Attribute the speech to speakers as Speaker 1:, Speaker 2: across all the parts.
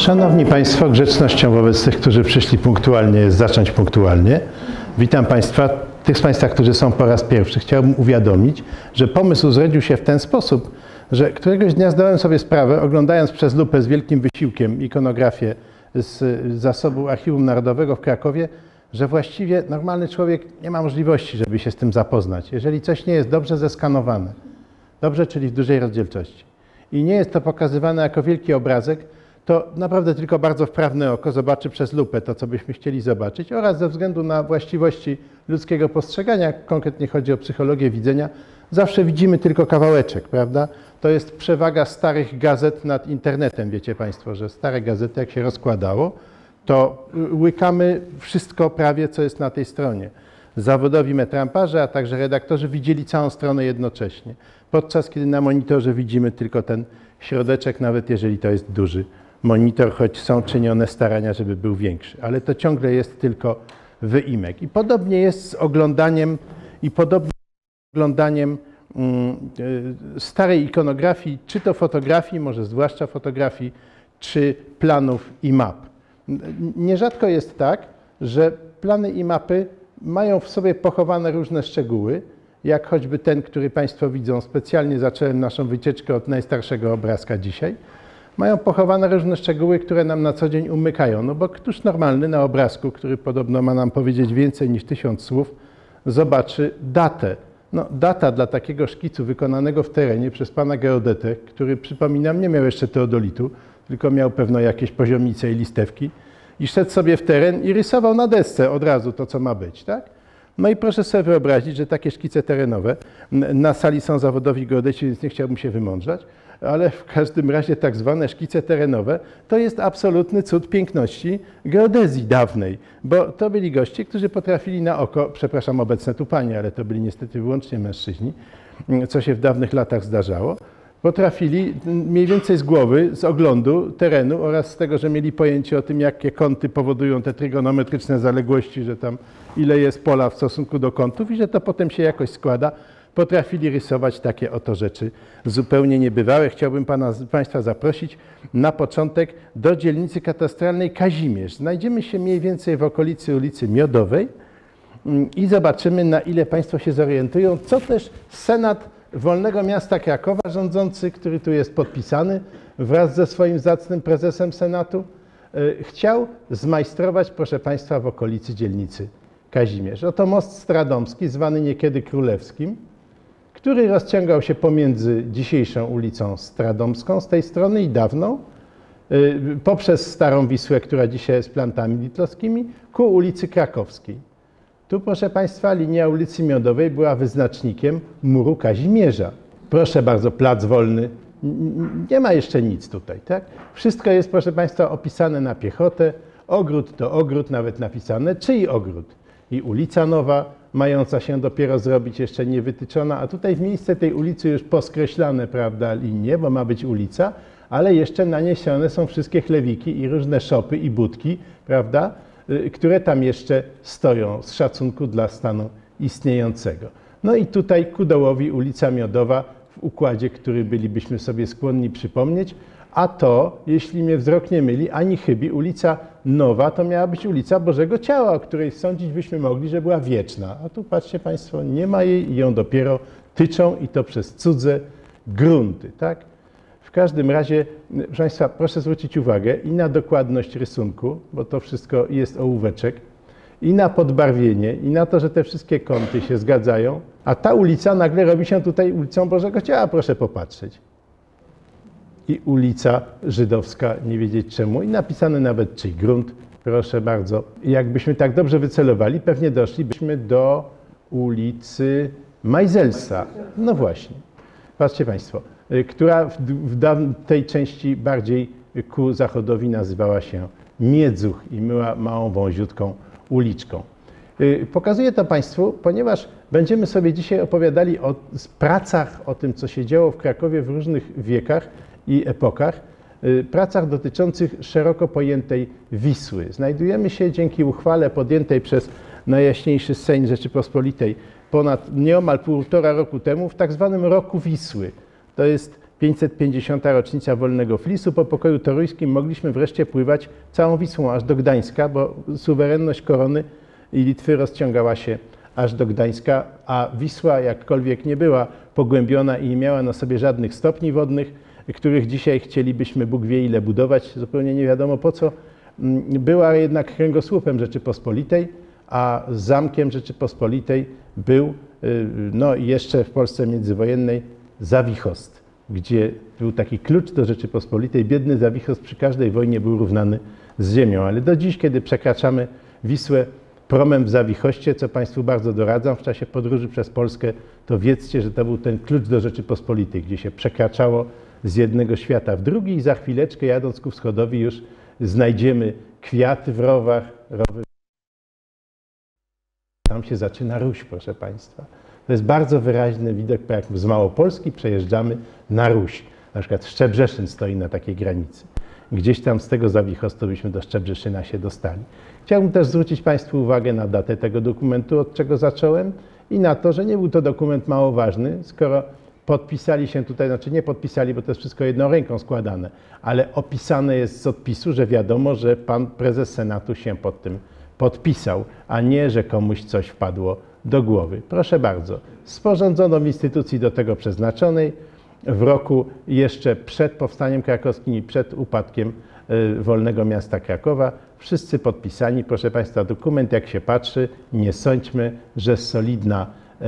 Speaker 1: Szanowni Państwo, grzecznością wobec tych, którzy przyszli punktualnie, jest zacząć punktualnie. Witam Państwa. Tych z Państwa, którzy są po raz pierwszy, chciałbym uwiadomić, że pomysł zrodził się w ten sposób, że któregoś dnia zdałem sobie sprawę, oglądając przez lupę z wielkim wysiłkiem ikonografię z zasobu Archiwum Narodowego w Krakowie, że właściwie normalny człowiek nie ma możliwości, żeby się z tym zapoznać. Jeżeli coś nie jest dobrze zeskanowane, dobrze, czyli w dużej rozdzielczości, i nie jest to pokazywane jako wielki obrazek, to naprawdę tylko bardzo wprawne oko zobaczy przez lupę to, co byśmy chcieli zobaczyć, oraz ze względu na właściwości ludzkiego postrzegania, konkretnie chodzi o psychologię widzenia, zawsze widzimy tylko kawałeczek, prawda? To jest przewaga starych gazet nad internetem. Wiecie Państwo, że stare gazety, jak się rozkładało, to łykamy wszystko prawie, co jest na tej stronie. Zawodowi metramparze, a także redaktorzy widzieli całą stronę jednocześnie, podczas kiedy na monitorze widzimy tylko ten środeczek, nawet jeżeli to jest duży monitor, choć są czynione starania, żeby był większy, ale to ciągle jest tylko wyimek. I podobnie jest z oglądaniem, starej ikonografii, czy to fotografii, może zwłaszcza fotografii, czy planów i map. Nierzadko jest tak, że plany i mapy mają w sobie pochowane różne szczegóły, jak choćby ten, który Państwo widzą. Specjalnie zacząłem naszą wycieczkę od najstarszego obrazka dzisiaj. Mają pochowane różne szczegóły, które nam na co dzień umykają. No bo któż normalny na obrazku, który podobno ma nam powiedzieć więcej niż 1000 słów, zobaczy datę. No, data dla takiego szkicu wykonanego w terenie przez pana geodetę, który, przypominam, nie miał jeszcze teodolitu, tylko miał pewno jakieś poziomice i listewki, i szedł sobie w teren i rysował na desce od razu to, co ma być, tak? No i proszę sobie wyobrazić, że takie szkice terenowe, na sali są zawodowi geodeci, więc nie chciałbym się wymądrzać, ale w każdym razie tak zwane szkice terenowe to jest absolutny cud piękności geodezji dawnej, bo to byli goście, którzy potrafili na oko, przepraszam obecne tu panie, ale to byli niestety wyłącznie mężczyźni, co się w dawnych latach zdarzało, potrafili mniej więcej z głowy, z oglądu terenu oraz z tego, że mieli pojęcie o tym, jakie kąty powodują te trygonometryczne zaległości, że tam ile jest pola w stosunku do kątów i że to potem się jakoś składa, potrafili rysować takie oto rzeczy zupełnie niebywałe. Chciałbym Państwa zaprosić na początek do dzielnicy katastralnej Kazimierz. Znajdziemy się mniej więcej w okolicy ulicy Miodowej i zobaczymy, na ile Państwo się zorientują, co też Senat Wolnego Miasta Krakowa, rządzący, który tu jest podpisany wraz ze swoim zacnym prezesem Senatu, chciał zmajstrować, proszę Państwa, w okolicy dzielnicy Kazimierz. Oto most Stradomski, zwany niekiedy Królewskim, który rozciągał się pomiędzy dzisiejszą ulicą Stradomską z tej strony i dawną, poprzez Starą Wisłę, która dzisiaj jest plantami litlowskimi, ku ulicy Krakowskiej. Tu, proszę Państwa, linia ulicy Miodowej była wyznacznikiem muru Kazimierza. Proszę bardzo, plac wolny. Nie ma jeszcze nic tutaj, tak? Wszystko jest, proszę Państwa, opisane na piechotę. Ogród to ogród, nawet napisane, czyj ogród. I ulica nowa, mająca się dopiero zrobić, jeszcze nie wytyczona, a tutaj w miejsce tej ulicy już poskreślane, prawda, linie, bo ma być ulica, ale jeszcze naniesione są wszystkie chlewiki i różne szopy i budki, prawda, które tam jeszcze stoją z szacunku dla stanu istniejącego. No i tutaj ku dołowi ulica Miodowa w układzie, który bylibyśmy sobie skłonni przypomnieć, a to, jeśli mnie wzrok nie myli, ani chybi, ulica Nowa to miała być ulica Bożego Ciała, o której sądzić byśmy mogli, że była wieczna. A tu patrzcie Państwo, nie ma jej i ją dopiero tyczą i to przez cudze grunty, tak? W każdym razie, proszę Państwa, proszę zwrócić uwagę i na dokładność rysunku, bo to wszystko jest ołóweczek, i na podbarwienie, i na to, że te wszystkie kąty się zgadzają, a ta ulica nagle robi się tutaj ulicą Bożego Ciała, proszę popatrzeć. I ulica Żydowska, nie wiedzieć czemu, i napisane nawet czyj grunt, proszę bardzo. Jakbyśmy tak dobrze wycelowali, pewnie doszlibyśmy do ulicy Majzelsa. No właśnie, patrzcie Państwo, która w tej części bardziej ku zachodowi nazywała się Miedzuch i była małą, wąziutką uliczką. Pokazuję to Państwu, ponieważ będziemy sobie dzisiaj opowiadali o pracach, o tym, co się działo w Krakowie w różnych wiekach i epokach, pracach dotyczących szeroko pojętej Wisły. Znajdujemy się dzięki uchwale podjętej przez Najjaśniejszy Sejm Rzeczypospolitej ponad nieomal 1,5 roku temu w tak zwanym Roku Wisły. To jest 550. rocznica wolnego Flisu. Po pokoju toruńskim mogliśmy wreszcie pływać całą Wisłą aż do Gdańska, bo suwerenność korony i Litwy rozciągała się aż do Gdańska, a Wisła, jakkolwiek nie była pogłębiona i nie miała na sobie żadnych stopni wodnych, których dzisiaj chcielibyśmy Bóg wie ile budować, zupełnie nie wiadomo po co, była jednak kręgosłupem Rzeczypospolitej, a zamkiem Rzeczypospolitej był, no jeszcze w Polsce międzywojennej, Zawichost, gdzie był taki klucz do Rzeczypospolitej. Biedny Zawichost przy każdej wojnie był równany z ziemią, ale do dziś, kiedy przekraczamy Wisłę promem w Zawichoście, co Państwu bardzo doradzam w czasie podróży przez Polskę, to wiedzcie, że to był ten klucz do Rzeczypospolitej, gdzie się przekraczało z jednego świata w drugi i za chwileczkę, jadąc ku wschodowi, już znajdziemy kwiaty w rowach, rowy. Tam się zaczyna Ruś, proszę Państwa. To jest bardzo wyraźny widok, bo jak z Małopolski przejeżdżamy na Ruś. Na przykład Szczebrzeszyn stoi na takiej granicy. Gdzieś tam z tego Zawichostu byśmy do Szczebrzeszyna się dostali. Chciałbym też zwrócić Państwu uwagę na datę tego dokumentu, od czego zacząłem, i na to, że nie był to dokument mało ważny, skoro podpisali się tutaj, znaczy nie podpisali, bo to jest wszystko jedną ręką składane, ale opisane jest z odpisu, że wiadomo, że pan prezes Senatu się pod tym podpisał, a nie, że komuś coś wpadło do głowy. Proszę bardzo, sporządzono w instytucji do tego przeznaczonej w roku jeszcze przed powstaniem krakowskim i przed upadkiem wolnego miasta Krakowa. Wszyscy podpisani, proszę Państwa, dokument jak się patrzy, nie sądźmy, że solidna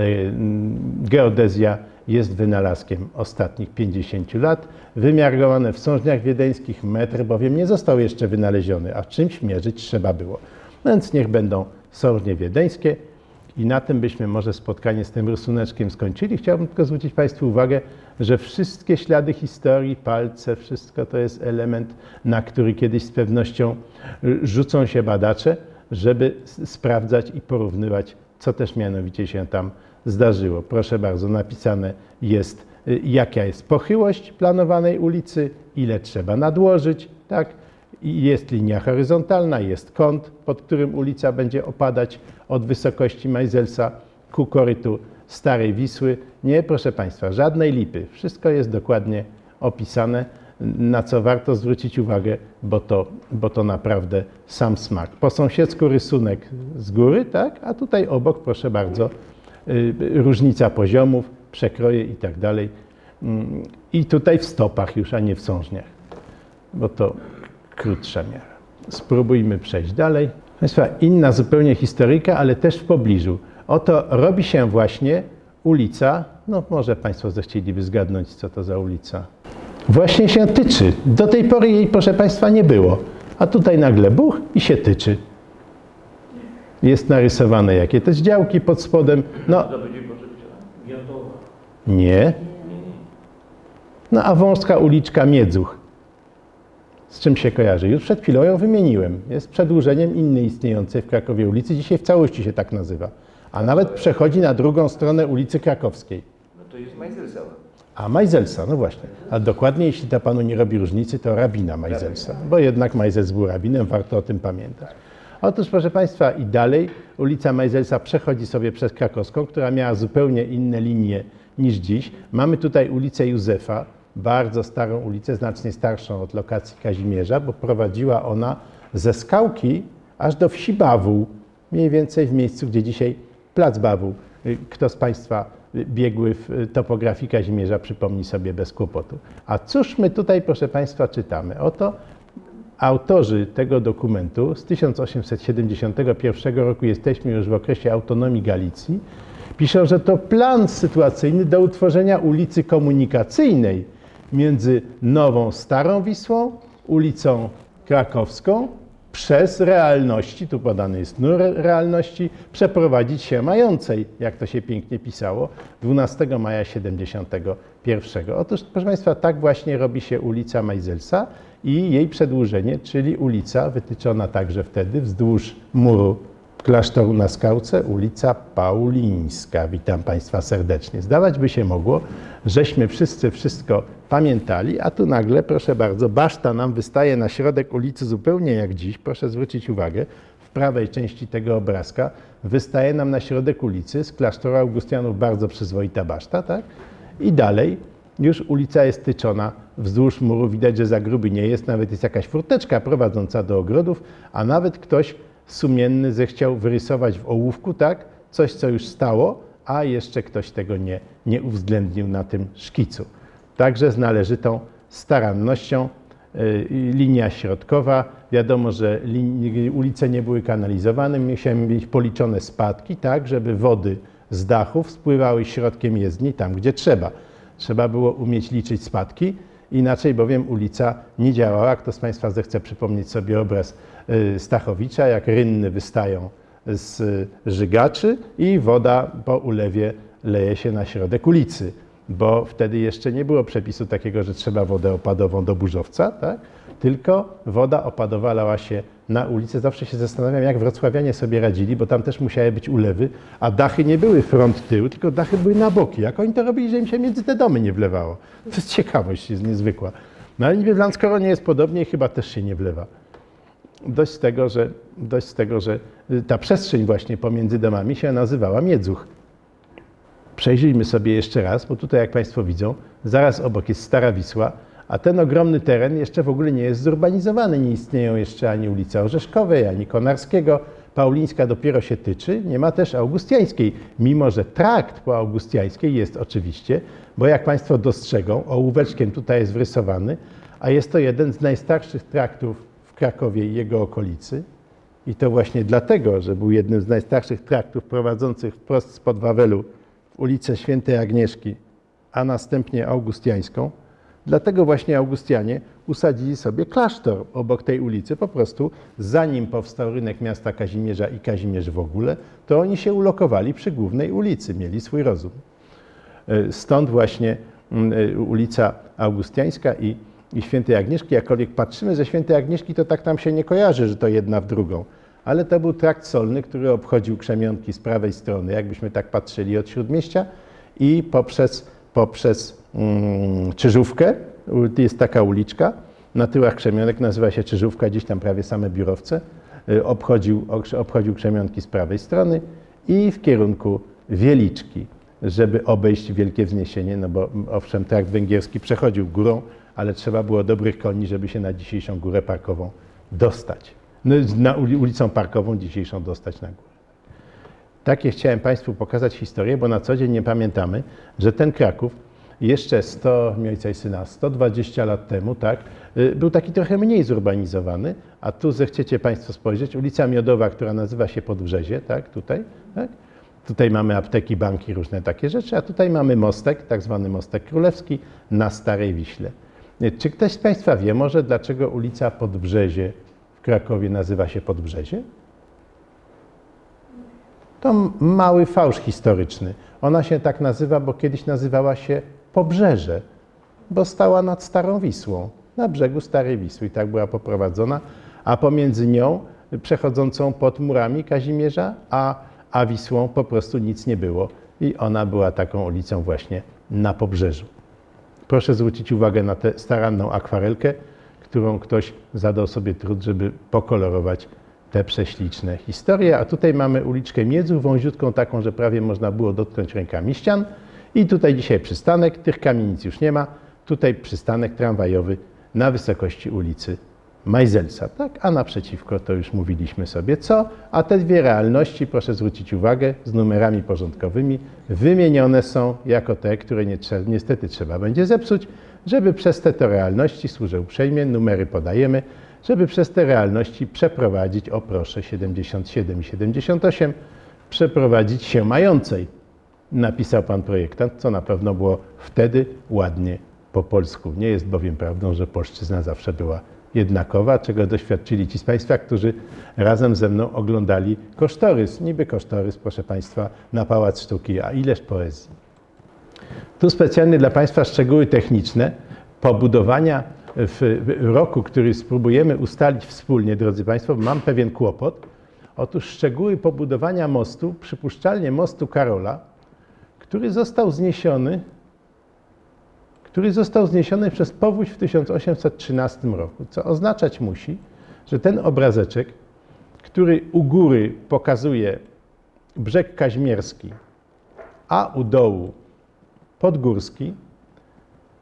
Speaker 1: geodezja jest wynalazkiem ostatnich 50 lat. Wymiarowane w sążniach wiedeńskich, metr bowiem nie został jeszcze wynaleziony, a czymś mierzyć trzeba było. Więc niech będą sążnie wiedeńskie i na tym byśmy może spotkanie z tym rysuneczkiem skończyli. Chciałbym tylko zwrócić Państwu uwagę, że wszystkie ślady historii, palce, wszystko to jest element, na który kiedyś z pewnością rzucą się badacze, żeby sprawdzać i porównywać, co też mianowicie się tam zdarzyło. Proszę bardzo, napisane jest, jaka jest pochyłość planowanej ulicy, ile trzeba nadłożyć, tak? I jest linia horyzontalna, jest kąt, pod którym ulica będzie opadać od wysokości Majzelsa ku korytu Starej Wisły. Nie, proszę Państwa, żadnej lipy. Wszystko jest dokładnie opisane, na co warto zwrócić uwagę, bo to naprawdę sam smak. Po sąsiedzku rysunek z góry, tak? A tutaj obok, proszę bardzo, różnica poziomów, przekroje i tak dalej. I tutaj w stopach już, a nie w sążniach, bo to krótsza miara. Spróbujmy przejść dalej. Państwa, inna zupełnie historyjka, ale też w pobliżu. Oto robi się właśnie ulica, no może Państwo zechcieliby zgadnąć, co to za ulica. Właśnie się tyczy. Do tej pory jej, proszę Państwa, nie było. A tutaj nagle buch i się tyczy. Jest narysowane jakie te działki pod spodem. No. Nie. No a wąska uliczka Miedzuch. Z czym się kojarzy? Już przed chwilą ją wymieniłem. Jest przedłużeniem innej istniejącej w Krakowie ulicy. Dzisiaj w całości się tak nazywa. A nawet przechodzi na drugą stronę ulicy Krakowskiej.
Speaker 2: No to jest Majzelsa.
Speaker 1: A Majzelsa, no właśnie. A dokładnie, jeśli to Panu nie robi różnicy, to rabina Majzelsa. Bo jednak Majzels był rabinem, warto o tym pamiętać. Otóż, proszę Państwa, i dalej ulica Majzelsa przechodzi sobie przez Krakowską, która miała zupełnie inne linie niż dziś. Mamy tutaj ulicę Józefa, bardzo starą ulicę, znacznie starszą od lokacji Kazimierza, bo prowadziła ona ze Skałki aż do wsi Bawół, mniej więcej w miejscu, gdzie dzisiaj Plac Bawół. Kto z Państwa biegły w topografii Kazimierza, przypomni sobie bez kłopotu. A cóż my tutaj, proszę Państwa, czytamy? Oto autorzy tego dokumentu z 1871 roku, jesteśmy już w okresie autonomii Galicji, piszą, że to plan sytuacyjny do utworzenia ulicy komunikacyjnej między Nową Starą Wisłą, ulicą Krakowską, przez realności, tu podany jest nur realności, przeprowadzić się mającej, jak to się pięknie pisało, 12 maja 71. Otóż, proszę Państwa, tak właśnie robi się ulica Majzelsa i jej przedłużenie, czyli ulica wytyczona także wtedy wzdłuż muru klasztoru na Skałce, ulica Paulińska. Witam Państwa serdecznie. Zdawać by się mogło, żeśmy wszyscy wszystko pamiętali, a tu nagle, proszę bardzo, baszta nam wystaje na środek ulicy zupełnie jak dziś. Proszę zwrócić uwagę, w prawej części tego obrazka wystaje nam na środek ulicy z klasztoru Augustianów bardzo przyzwoita baszta, tak? I dalej już ulica jest tyczona wzdłuż muru. Widać, że za gruby nie jest, nawet jest jakaś furteczka prowadząca do ogrodów, a nawet ktoś sumienny zechciał wyrysować w ołówku, tak, coś, co już stało, a jeszcze ktoś tego nie uwzględnił na tym szkicu. Także z należytą starannością. Linia środkowa, wiadomo, że ulice nie były kanalizowane, musiały mieć policzone spadki, tak, żeby wody z dachów spływały środkiem jezdni tam, gdzie trzeba. Trzeba było umieć liczyć spadki, inaczej bowiem ulica nie działała. Kto z Państwa zechce przypomnieć sobie obraz Stachowicza, jak rynny wystają z żygaczy i woda po ulewie leje się na środek ulicy, bo wtedy jeszcze nie było przepisu takiego, że trzeba wodę opadową do burzowca, tak? Tylko woda opadowa lała się na ulicę. Zawsze się zastanawiam, jak wrocławianie sobie radzili, bo tam też musiały być ulewy, a dachy nie były front-tył, tylko dachy były na boki. Jak oni to robili, że im się między te domy nie wlewało? To jest ciekawość, jest niezwykła. No ale niby w Lanskoronie jest podobnie i chyba też się nie wlewa. Dość z tego, że ta przestrzeń właśnie pomiędzy domami się nazywała Miedzuch. Przejrzyjmy sobie jeszcze raz, bo tutaj, jak Państwo widzą, zaraz obok jest Stara Wisła, a ten ogromny teren jeszcze w ogóle nie jest zurbanizowany. Nie istnieją jeszcze ani ulicy Orzeszkowej, ani Konarskiego. Paulińska dopiero się tyczy, nie ma też Augustiańskiej, mimo że trakt po Augustiańskiej jest oczywiście, bo jak Państwo dostrzegą, ołóweczkiem tutaj jest wrysowany, a jest to jeden z najstarszych traktów w Krakowie i jego okolicy. I to właśnie dlatego, że był jednym z najstarszych traktów prowadzących wprost spod Wawelu w ulicę Świętej Agnieszki, a następnie Augustiańską. Dlatego właśnie Augustianie usadzili sobie klasztor obok tej ulicy. Po prostu zanim powstał rynek miasta Kazimierza i Kazimierz w ogóle, to oni się ulokowali przy głównej ulicy, mieli swój rozum. Stąd właśnie ulica Augustiańska i Świętej Agnieszki. Jakkolwiek patrzymy ze Świętej Agnieszki, to tak nam się nie kojarzy, że to jedna w drugą. Ale to był trakt solny, który obchodził Krzemionki z prawej strony, jakbyśmy tak patrzyli od Śródmieścia i poprzez Czyżówkę, jest taka uliczka, na tyłach Krzemionek nazywa się Czyżówka, gdzieś tam prawie same biurowce, obchodził Krzemionki z prawej strony i w kierunku Wieliczki, żeby obejść Wielkie Wzniesienie, no bo owszem, trakt węgierski przechodził górą, ale trzeba było dobrych koni, żeby się na dzisiejszą górę parkową dostać. No, na ulicą parkową dzisiejszą dostać na górę. Takie chciałem Państwu pokazać historię, bo na co dzień nie pamiętamy, że ten Kraków jeszcze 120 lat temu, tak, był taki trochę mniej zurbanizowany, a tu zechciecie Państwo spojrzeć, ulica Miodowa, która nazywa się Podbrzezie, tak, tutaj, tak? Tutaj mamy apteki, banki, różne takie rzeczy, a tutaj mamy mostek, tak zwany Mostek Królewski na Starej Wiśle. Czy ktoś z Państwa wie może, dlaczego ulica Podbrzezie w Krakowie nazywa się Podbrzezie? To mały fałsz historyczny. Ona się tak nazywa, bo kiedyś nazywała się Pobrzeże, bo stała nad Starą Wisłą, na brzegu Starej Wisły i tak była poprowadzona, a pomiędzy nią, przechodzącą pod murami Kazimierza, a Wisłą po prostu nic nie było i ona była taką ulicą właśnie na Pobrzeżu. Proszę zwrócić uwagę na tę staranną akwarelkę, którą ktoś zadał sobie trud, żeby pokolorować te prześliczne historie. A tutaj mamy uliczkę Miedzuch, wąziutką taką, że prawie można było dotknąć rękami ścian. I tutaj dzisiaj przystanek, tych kamienic już nie ma. Tutaj przystanek tramwajowy na wysokości ulicy Majzelsa, tak? A naprzeciwko to już mówiliśmy sobie co. A te dwie realności, proszę zwrócić uwagę, z numerami porządkowymi wymienione są jako te, które niestety trzeba będzie zepsuć, żeby przez te realności, służę uprzejmie, numery podajemy, żeby przez te realności przeprowadzić, o proszę, 77 i 78, przeprowadzić się mającej. Napisał pan projektant, co na pewno było wtedy ładnie po polsku. Nie jest bowiem prawdą, że polszczyzna zawsze była jednakowa, czego doświadczyli ci z Państwa, którzy razem ze mną oglądali kosztorys. Niby kosztorys, proszę Państwa, na Pałac Sztuki, a ileż poezji. Tu specjalnie dla Państwa szczegóły techniczne pobudowania w roku, który spróbujemy ustalić wspólnie, drodzy Państwo, bo mam pewien kłopot. Otóż szczegóły pobudowania mostu, przypuszczalnie mostu Karola, który został zniesiony przez powódź w 1813 roku, co oznaczać musi, że ten obrazeczek, który u góry pokazuje brzeg kazimierski, a u dołu podgórski,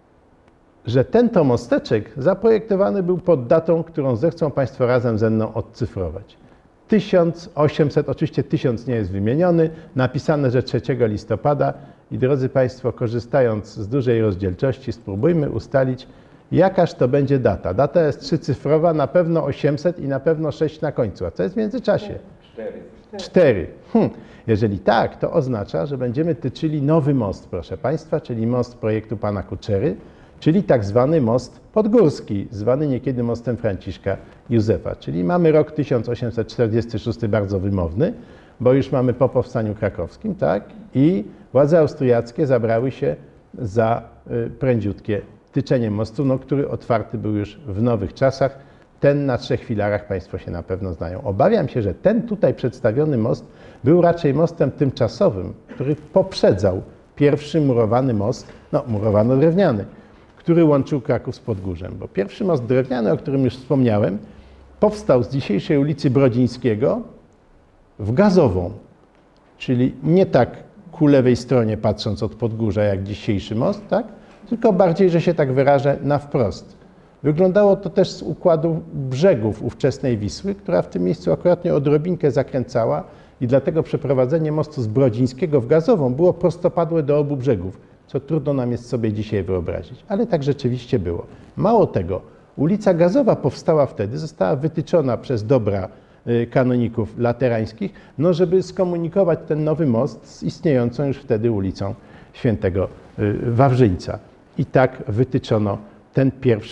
Speaker 1: że ten to mosteczek zaprojektowany był pod datą, którą zechcą Państwo razem ze mną odcyfrować. 1800, oczywiście 1000 nie jest wymieniony, napisane, że 3 listopada i drodzy Państwo, korzystając z dużej rozdzielczości, spróbujmy ustalić, jakaż to będzie data. Data jest trzycyfrowa, na pewno 800 i na pewno 6 na końcu. A co jest w międzyczasie? 4. Jeżeli tak, to oznacza, że będziemy tyczyli nowy most, proszę Państwa, czyli most projektu pana Kuczery, czyli tak zwany most podgórski, zwany niekiedy mostem Franciszka Józefa. Czyli mamy rok 1846 bardzo wymowny, bo już mamy po powstaniu krakowskim, tak? I władze austriackie zabrały się za prędziutkie tyczenie mostu, no, który otwarty był już w nowych czasach. Ten na 3 filarach Państwo się na pewno znają. Obawiam się, że ten tutaj przedstawiony most był raczej mostem tymczasowym, który poprzedzał pierwszy murowany most, no murowano-drewniany, który łączył Kraków z Podgórzem. Bo pierwszy most drewniany, o którym już wspomniałem, powstał z dzisiejszej ulicy Brodzińskiego w Gazową, czyli nie tak ku lewej stronie patrząc od Podgórza jak dzisiejszy most, tak? Tylko bardziej, że się tak wyrażę, na wprost. Wyglądało to też z układu brzegów ówczesnej Wisły, która w tym miejscu akurat odrobinkę zakręcała i dlatego przeprowadzenie mostu z Brodzińskiego w Gazową było prostopadłe do obu brzegów, co trudno nam jest sobie dzisiaj wyobrazić, ale tak rzeczywiście było. Mało tego, ulica Gazowa powstała wtedy, została wytyczona przez dobra kanoników laterańskich, no żeby skomunikować ten nowy most z istniejącą już wtedy ulicą Świętego Wawrzyńca. I tak wytyczono ten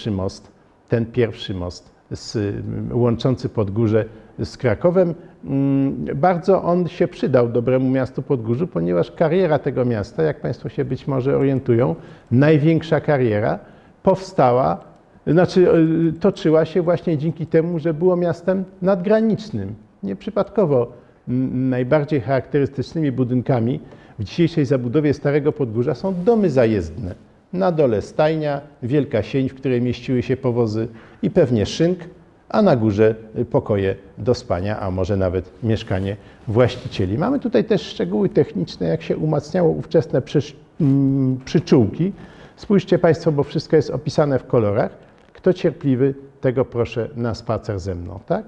Speaker 1: pierwszy most łączący Podgórze z Krakowem. Bardzo on się przydał dobremu miastu Podgórzu, ponieważ kariera tego miasta, jak Państwo się być może orientują, największa kariera powstała, toczyła się właśnie dzięki temu, że było miastem nadgranicznym. Nieprzypadkowo najbardziej charakterystycznymi budynkami w dzisiejszej zabudowie Starego Podgórza są domy zajezdne. Na dole stajnia, wielka sień, w której mieściły się powozy i pewnie szynk, a na górze pokoje do spania, a może nawet mieszkanie właścicieli. Mamy tutaj też szczegóły techniczne, jak się umacniało ówczesne przyczółki. Spójrzcie Państwo, bo wszystko jest opisane w kolorach. Kto cierpliwy, tego proszę na spacer ze mną, tak?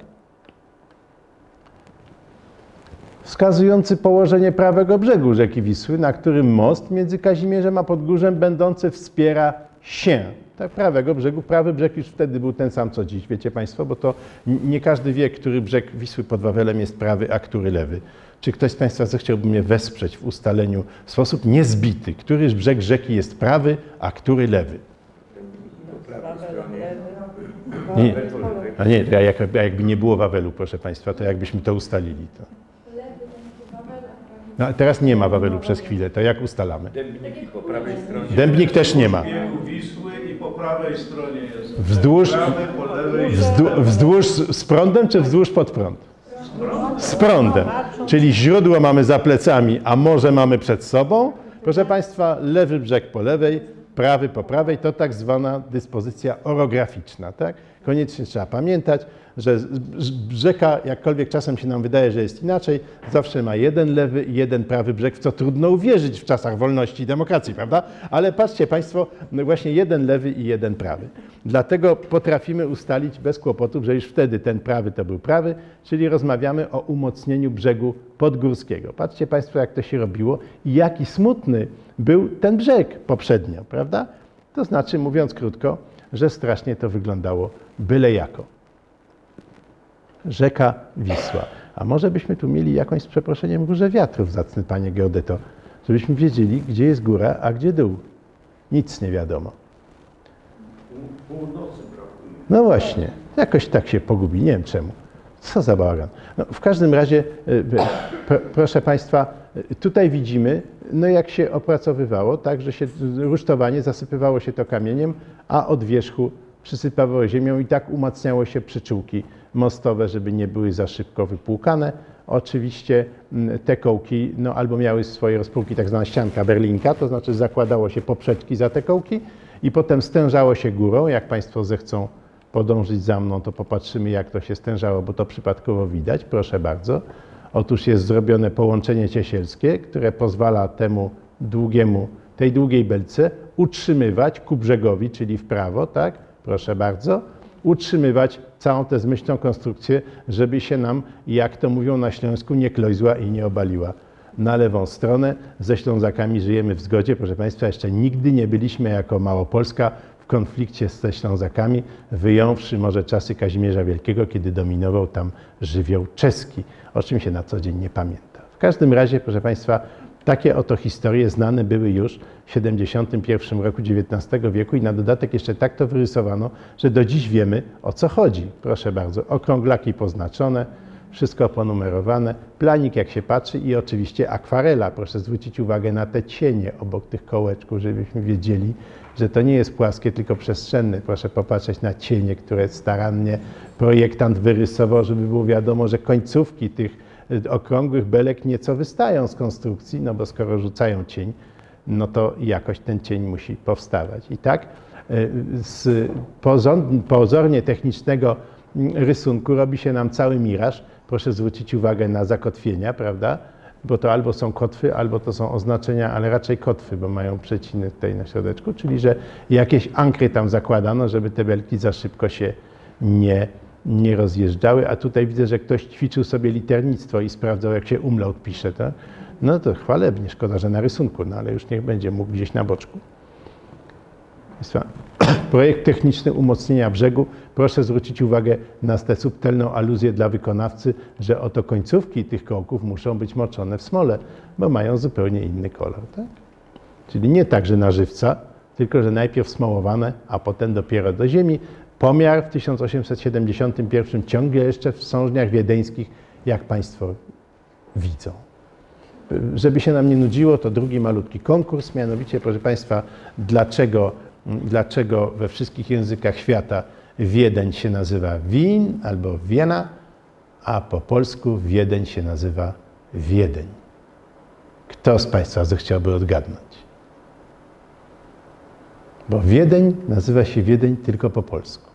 Speaker 1: Wskazujący położenie prawego brzegu rzeki Wisły, na którym most między Kazimierzem a Podgórzem będący wspiera się. Tak, prawego brzegu. Prawy brzeg już wtedy był ten sam co dziś, wiecie Państwo, bo to nie każdy wie, który brzeg Wisły pod Wawelem jest prawy, a który lewy. Czy ktoś z Państwa zechciałby mnie wesprzeć w ustaleniu w sposób niezbity, któryż brzeg rzeki jest prawy, a który lewy? Nie, a nie, jakby nie było Wawelu, proszę Państwa, to jakbyśmy to ustalili. To. No, teraz nie ma Wawelu przez chwilę, to jak ustalamy?
Speaker 2: Dębnik po prawej stronie.
Speaker 1: Dębnik też nie ma.
Speaker 3: Wisły i po prawej stronie jest.
Speaker 1: Wzdłuż z prądem czy wzdłuż pod prąd? Z prądem. Czyli źródło mamy za plecami, a morze mamy przed sobą. Proszę Państwa, lewy brzeg po lewej, prawy po prawej, to tak zwana dyspozycja orograficzna, tak? Koniecznie trzeba pamiętać, że rzeka, jakkolwiek czasem się nam wydaje, że jest inaczej, zawsze ma jeden lewy i jeden prawy brzeg, w co trudno uwierzyć w czasach wolności i demokracji, prawda? Ale patrzcie Państwo, no właśnie jeden lewy i jeden prawy. Dlatego potrafimy ustalić bez kłopotów, że już wtedy ten prawy to był prawy, czyli rozmawiamy o umocnieniu brzegu podgórskiego. Patrzcie Państwo, jak to się robiło i jaki smutny był ten brzeg poprzednio, prawda? To znaczy, mówiąc krótko, że strasznie to wyglądało byle jako. Rzeka Wisła. A może byśmy tu mieli jakąś, z przeproszeniem, górę wiatrów, zacny panie geodeto, żebyśmy wiedzieli, gdzie jest góra, a gdzie dół. Nic nie wiadomo.
Speaker 3: Północy brakuje.
Speaker 1: No właśnie, jakoś tak się pogubi, nie wiem czemu. Co za bałagan. No, w każdym razie, proszę Państwa, tutaj widzimy, no jak się opracowywało, tak, że się rusztowanie, zasypywało się to kamieniem, a od wierzchu przysypało ziemią i tak umacniało się przyczółki mostowe, żeby nie były za szybko wypłukane. Oczywiście te kołki no, albo miały swoje rozpółki, tak zwana ścianka berlinka, to znaczy zakładało się poprzeczki za te kołki i potem stężało się górą. Jak Państwo zechcą podążyć za mną, to popatrzymy, jak to się stężało, bo to przypadkowo widać. Proszę bardzo. Otóż jest zrobione połączenie ciesielskie, które pozwala tej długiej belce utrzymywać ku brzegowi, czyli w prawo, tak? Proszę bardzo, utrzymywać całą tę zmyślną konstrukcję, żeby się nam, jak to mówią na Śląsku, nie klojzła i nie obaliła na lewą stronę. Ze Ślązakami żyjemy w zgodzie. Proszę Państwa, jeszcze nigdy nie byliśmy jako Małopolska w konflikcie ze Ślązakami, wyjąwszy może czasy Kazimierza Wielkiego, kiedy dominował tam żywioł czeski, o czym się na co dzień nie pamięta. W każdym razie, proszę Państwa, takie oto historie znane były już w 71 roku XIX wieku i na dodatek jeszcze tak to wyrysowano, że do dziś wiemy, o co chodzi. Proszę bardzo, okrąglaki poznaczone, wszystko ponumerowane, planik jak się patrzy i oczywiście akwarela. Proszę zwrócić uwagę na te cienie obok tych kołeczków, żebyśmy wiedzieli, że to nie jest płaskie, tylko przestrzenne. Proszę popatrzeć na cienie, które starannie projektant wyrysował, żeby było wiadomo, że końcówki tych okrągłych belek nieco wystają z konstrukcji, no bo skoro rzucają cień, no to jakoś ten cień musi powstawać. I tak z pozornie technicznego rysunku robi się nam cały miraż. Proszę zwrócić uwagę na zakotwienia, prawda? Bo to albo są kotwy, albo to są oznaczenia, ale raczej kotwy, bo mają przeciny tutaj na środeczku, czyli że jakieś ankry tam zakładano, żeby te belki za szybko się nie rozjeżdżały, a tutaj widzę, że ktoś ćwiczył sobie liternictwo i sprawdzał, jak się umlaut pisze, tak? No to chwalebnie, szkoda, że na rysunku, no ale już niech będzie mógł gdzieś na boczku. Projekt techniczny umocnienia brzegu. Proszę zwrócić uwagę na tę subtelną aluzję dla wykonawcy, że oto końcówki tych kołków muszą być moczone w smole, bo mają zupełnie inny kolor, tak? Czyli nie tak, że na żywca, tylko że najpierw smołowane, a potem dopiero do ziemi. Pomiar w 1871 ciągle jeszcze w sążniach wiedeńskich, jak Państwo widzą. Żeby się nam nie nudziło, to drugi malutki konkurs, mianowicie, proszę Państwa, dlaczego we wszystkich językach świata Wiedeń się nazywa Wien albo Wiena, a po polsku Wiedeń się nazywa Wiedeń. Kto z Państwa zechciałby odgadnąć? Bo Wiedeń nazywa się Wiedeń tylko po polsku.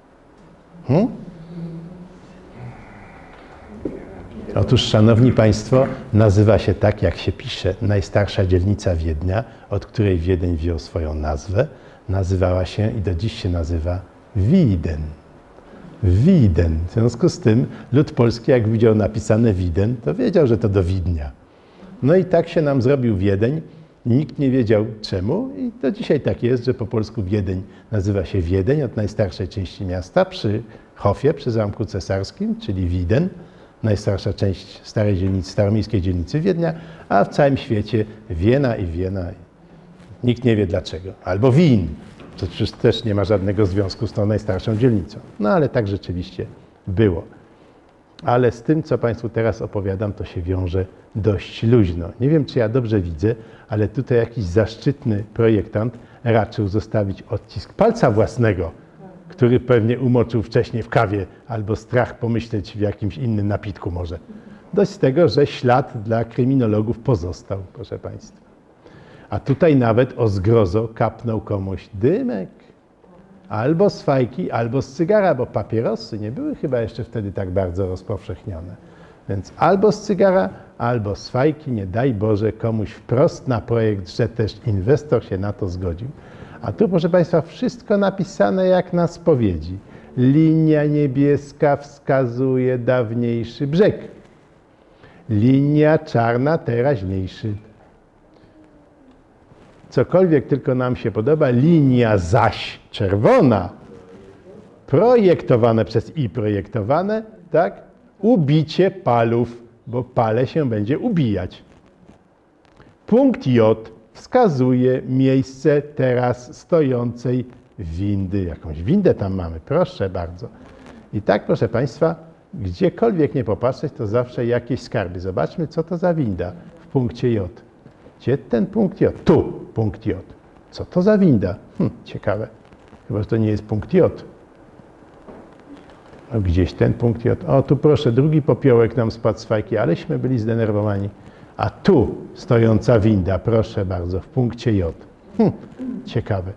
Speaker 1: Otóż, szanowni Państwo, nazywa się tak, jak się pisze. Najstarsza dzielnica Wiednia, od której Wiedeń wziął swoją nazwę, nazywała się i do dziś się nazywa Widen. Widen. W związku z tym lud polski, jak widział napisane Widen, to wiedział, że to do Widnia. No i tak się nam zrobił Wiedeń. Nikt nie wiedział czemu i do dzisiaj tak jest, że po polsku Wiedeń nazywa się Wiedeń od najstarszej części miasta przy Hofie, przy Zamku Cesarskim, czyli Widen, najstarsza część starej dzielnicy, staromiejskiej dzielnicy Wiednia, a w całym świecie Wiena i Wiena. Nikt nie wie dlaczego. Albo Wien, to przecież też nie ma żadnego związku z tą najstarszą dzielnicą. No ale tak rzeczywiście było. Ale z tym, co Państwu teraz opowiadam, to się wiąże dość luźno. Nie wiem, czy ja dobrze widzę, ale tutaj jakiś zaszczytny projektant raczył zostawić odcisk palca własnego, który pewnie umoczył wcześniej w kawie, albo strach pomyśleć w jakimś innym napitku może. Dość tego, że ślad dla kryminologów pozostał, proszę Państwa. A tutaj nawet o zgrozo kapnął komuś dymek. Albo z fajki, albo z cygara, bo papierosy nie były chyba jeszcze wtedy tak bardzo rozpowszechnione. Więc albo z cygara, albo z fajki, nie daj Boże komuś wprost na projekt, że też inwestor się na to zgodził. A tu, proszę Państwa, wszystko napisane jak na spowiedzi. Linia niebieska wskazuje dawniejszy brzeg. Linia czarna teraźniejszy. Cokolwiek tylko nam się podoba, linia zaś czerwona, projektowane przez i projektowane, tak? Ubicie palów, bo pale się będzie ubijać. Punkt J wskazuje miejsce teraz stojącej windy. Jakąś windę tam mamy, proszę bardzo. I tak, proszę Państwa, gdziekolwiek nie popatrzeć, to zawsze jakieś skarby. Zobaczmy, co to za winda w punkcie J. Gdzie ten punkt J? Tu punkt J. Co to za winda? Ciekawe. Chyba, że to nie jest punkt J. O, gdzieś ten punkt J. O, tu proszę, drugi popiołek nam spadł z fajki, aleśmy byli zdenerwowani. A tu stojąca winda, proszę bardzo, w punkcie J. Ciekawe.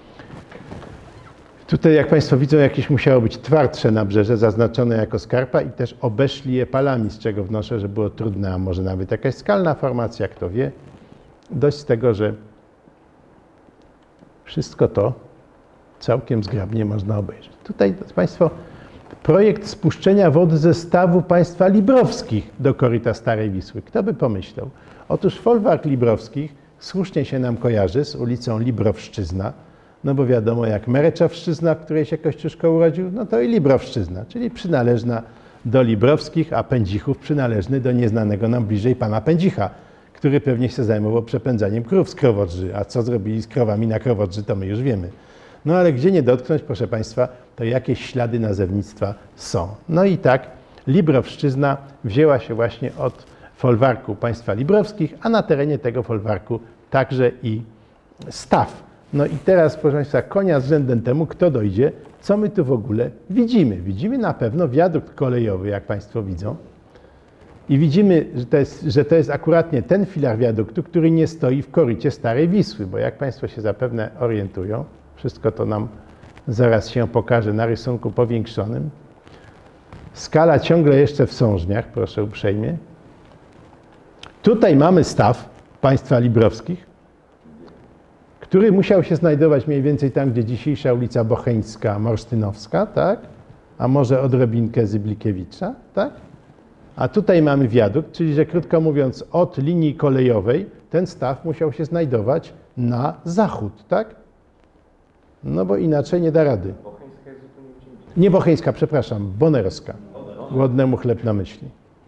Speaker 1: Tutaj, jak Państwo widzą, jakieś musiało być twardsze nabrzeże, zaznaczone jako skarpa i też obeszli je palami, z czego wnoszę, że było trudne, a może nawet jakaś skalna formacja, kto wie. Dość z tego, że Wszystko to całkiem zgrabnie można obejrzeć. Tutaj, drodzy Państwo, projekt spuszczenia wody ze stawów państwa Librowskich do koryta Starej Wisły. Kto by pomyślał? Otóż folwark Librowskich słusznie się nam kojarzy z ulicą Librowszczyzna, no bo wiadomo, jak Mereczowszczyzna, w której się Kościuszko urodził, no to i Librowszczyzna, czyli przynależna do Librowskich, a Pędzichów przynależny do nieznanego nam bliżej pana Pędzicha, który pewnie się zajmował przepędzaniem krów z Krowodrzy, a co zrobili z krowami na Krowodrzy, to my już wiemy. No ale gdzie nie dotknąć, proszę Państwa, to jakieś ślady nazewnictwa są. No i tak Librowszczyzna wzięła się właśnie od folwarku państwa Librowskich, a na terenie tego folwarku także i staw. No i teraz, proszę Państwa, konia z rzędem temu, kto dojdzie, co my tu w ogóle widzimy. Widzimy na pewno wiadukt kolejowy, jak Państwo widzą. I widzimy, że to jest akuratnie ten filar wiaduktu, który nie stoi w korycie Starej Wisły, bo jak Państwo się zapewne orientują, wszystko to nam zaraz się pokaże na rysunku powiększonym. Skala ciągle jeszcze w Sążniach, proszę uprzejmie. Tutaj mamy staw państwa Librowskich, który musiał się znajdować mniej więcej tam, gdzie dzisiejsza ulica Bocheńska, Morsztynowska, tak? A może odrobinkę Zyblikiewicza, tak? A tutaj mamy wiadukt, czyli że krótko mówiąc od linii kolejowej ten staw musiał się znajdować na zachód, tak? No bo inaczej nie da rady.
Speaker 2: Bocheńska jest zupełnie gdzie indziej.
Speaker 1: Nie Bocheńska, przepraszam, Bonerowska. Głodnemu chleb na myśli.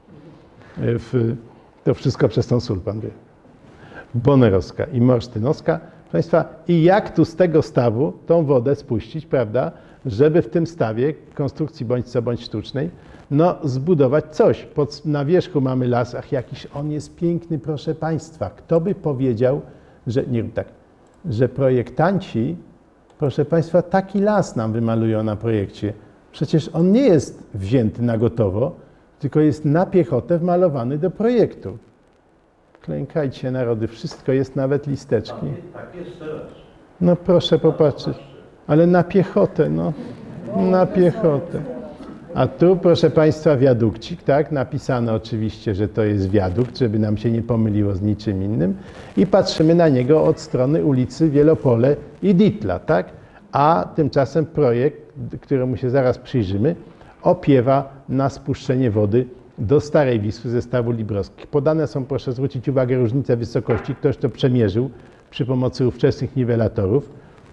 Speaker 1: To wszystko przez tą sól, pan wie. Bonerowska i Morsztynowska. Proszę Państwa, i jak tu z tego stawu tą wodę spuścić, prawda, żeby w tym stawie konstrukcji bądź co bądź sztucznej, no zbudować coś. Na wierzchu mamy las, ach jakiś on jest piękny, proszę Państwa. Kto by powiedział, że nie tak, że projektanci, proszę Państwa, taki las nam wymalują na projekcie. Przecież on nie jest wzięty na gotowo, tylko jest na piechotę wmalowany do projektu. Klękajcie narody, wszystko jest, nawet listeczki.
Speaker 3: Tak jest teraz.
Speaker 1: No proszę popatrzeć, ale na piechotę, no, na piechotę. A tu, proszę Państwa, wiadukcik, tak, napisane oczywiście, że to jest wiadukt, żeby nam się nie pomyliło z niczym innym i patrzymy na niego od strony ulicy Wielopole i Ditla, tak, a tymczasem projekt, któremu się zaraz przyjrzymy, opiewa na spuszczenie wody do Starej Wisły ze stawu Librowskich. Podane są, proszę zwrócić uwagę, różnice wysokości. Ktoś to przemierzył przy pomocy ówczesnych niwelatorów.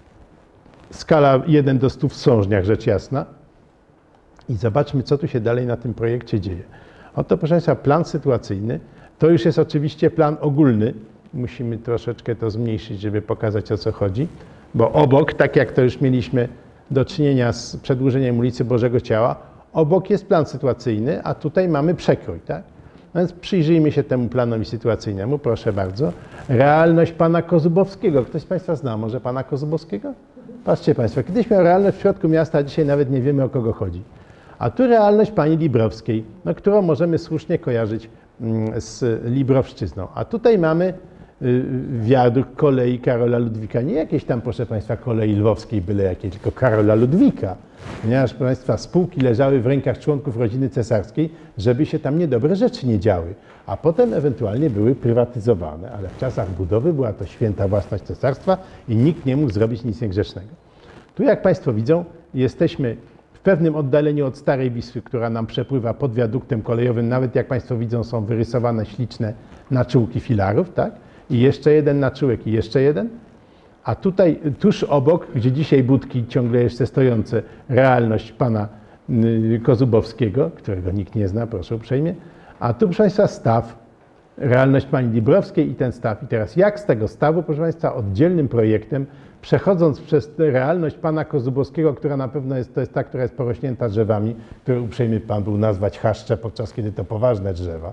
Speaker 1: Skala 1 do 100 w Sążniach, rzecz jasna. I zobaczmy, co tu się dalej na tym projekcie dzieje. Oto, proszę Państwa, plan sytuacyjny. To już jest oczywiście plan ogólny. Musimy troszeczkę to zmniejszyć, żeby pokazać, o co chodzi. Bo obok, tak jak to już mieliśmy do czynienia z przedłużeniem ulicy Bożego Ciała, obok jest plan sytuacyjny, a tutaj mamy przekrój, tak? Więc przyjrzyjmy się temu planowi sytuacyjnemu, proszę bardzo. Realność pana Kozubowskiego. Ktoś z Państwa zna może pana Kozubowskiego? Patrzcie Państwo, kiedyś miał realność w środku miasta, a dzisiaj nawet nie wiemy, o kogo chodzi. A tu realność pani Librowskiej, no, którą możemy słusznie kojarzyć z Librowszczyzną. A tutaj mamy wiadukt kolei Karola Ludwika. Nie jakieś tam, proszę Państwa, kolei lwowskiej, byle jakiej, tylko Karola Ludwika. Ponieważ, proszę Państwa, spółki leżały w rękach członków rodziny cesarskiej, żeby się tam niedobre rzeczy nie działy. A potem ewentualnie były prywatyzowane, ale w czasach budowy była to święta własność cesarstwa i nikt nie mógł zrobić nic niegrzecznego. Tu, jak Państwo widzą, jesteśmy w pewnym oddaleniu od Starej Wisły, która nam przepływa pod wiaduktem kolejowym. Nawet, jak Państwo widzą, są wyrysowane śliczne naczółki filarów, tak? I jeszcze jeden naczółek i jeszcze jeden. A tutaj tuż obok, gdzie dzisiaj budki ciągle jeszcze stojące, realność pana Kozubowskiego, którego nikt nie zna, proszę uprzejmie. A tu, proszę Państwa, staw, realność pani Librowskiej i ten staw. I teraz jak z tego stawu, proszę Państwa, oddzielnym projektem, przechodząc przez realność pana Kozubowskiego, która na pewno jest, to jest ta, która jest porośnięta drzewami, które uprzejmy pan był nazwać chaszcze, podczas kiedy to poważne drzewa.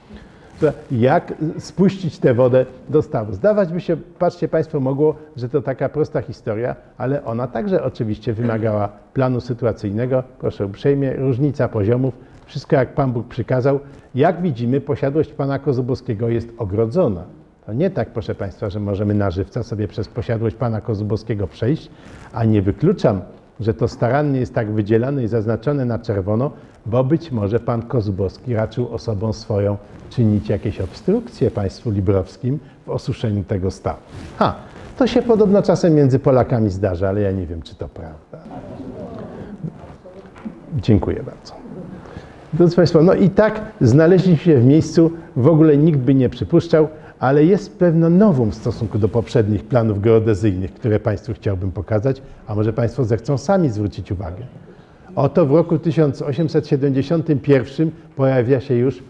Speaker 1: Jak spuścić tę wodę do stawu. Zdawać by się, patrzcie Państwo, mogło, że to taka prosta historia, ale ona także oczywiście wymagała planu sytuacyjnego. Proszę uprzejmie, różnica poziomów, wszystko jak Pan Bóg przykazał. Jak widzimy, posiadłość pana Kozubowskiego jest ogrodzona. To nie tak, proszę Państwa, że możemy na żywca sobie przez posiadłość pana Kozubowskiego przejść, a nie wykluczam, że to starannie jest tak wydzielane i zaznaczone na czerwono, bo być może pan Kozubowski raczył osobą swoją czynić jakieś obstrukcje państwu librowskim w osuszeniu tego stawu. To się podobno czasem między Polakami zdarza, ale ja nie wiem, czy to prawda. Dziękuję bardzo. Drodzy Państwo, no i tak znaleźliśmy się w miejscu, w ogóle nikt by nie przypuszczał, ale jest pewne novum w stosunku do poprzednich planów geodezyjnych, które Państwu chciałbym pokazać, a może Państwo zechcą sami zwrócić uwagę. Oto w roku 1871 pojawia się już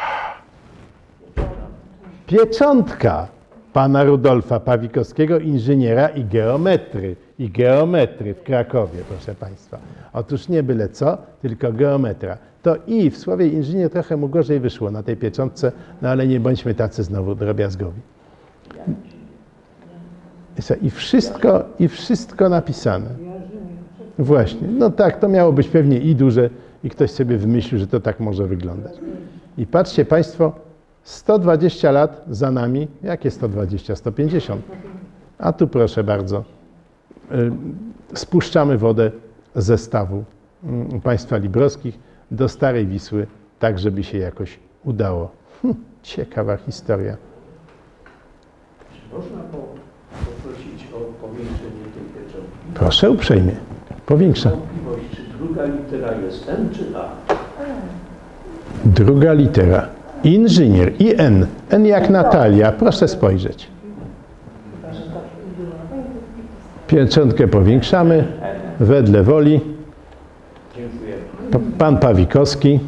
Speaker 1: pieczątka pana Rudolfa Pawikowskiego, inżyniera i geometry w Krakowie, proszę Państwa. Otóż nie byle co, tylko geometra. To i w słowie inżynier trochę mu gorzej wyszło na tej pieczątce, no ale nie bądźmy tacy znowu drobiazgowi. I wszystko napisane. Właśnie, no tak, to miało być pewnie i duże i ktoś sobie wymyślił, że to tak może wyglądać. I patrzcie Państwo, 120 lat za nami, jakie 120, 150. A tu proszę bardzo, spuszczamy wodę ze stawu państwa librowskich do Starej Wisły, tak żeby się jakoś udało. Ciekawa historia.
Speaker 2: Czy można poprosić o powiększenie tej pieczątki?
Speaker 1: Proszę uprzejmie, powiększa.
Speaker 2: Wątpliwość, czy druga litera jest N czy A?
Speaker 1: Druga litera. Inżynier i N. N jak Natalia. Proszę spojrzeć. Pieczątkę powiększamy wedle woli.
Speaker 2: Dziękuję.
Speaker 1: Pan Pawikowski.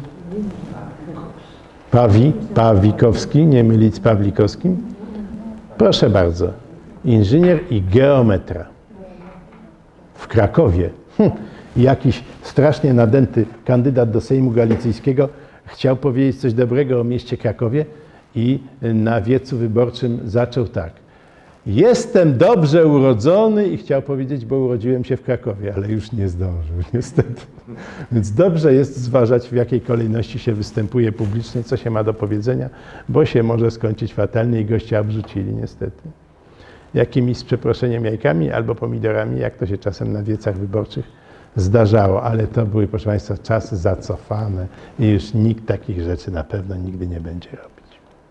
Speaker 1: Pawikowski, nie mylić z Pawlikowskim. Proszę bardzo. Inżynier i geometra. W Krakowie. Jakiś strasznie nadęty kandydat do Sejmu Galicyjskiego chciał powiedzieć coś dobrego o mieście Krakowie i na wiecu wyborczym zaczął tak. Jestem dobrze urodzony i chciał powiedzieć, bo urodziłem się w Krakowie, ale już nie zdążył niestety. Więc dobrze jest zważać, w jakiej kolejności się występuje publicznie, co się ma do powiedzenia, bo się może skończyć fatalnie i gościa obrzucili niestety. Jakimiś z przeproszeniem jajkami albo pomidorami, jak to się czasem na wiecach wyborczych zdarzało, ale to były, proszę Państwa, czasy zacofane i już nikt takich rzeczy na pewno nigdy nie będzie robić.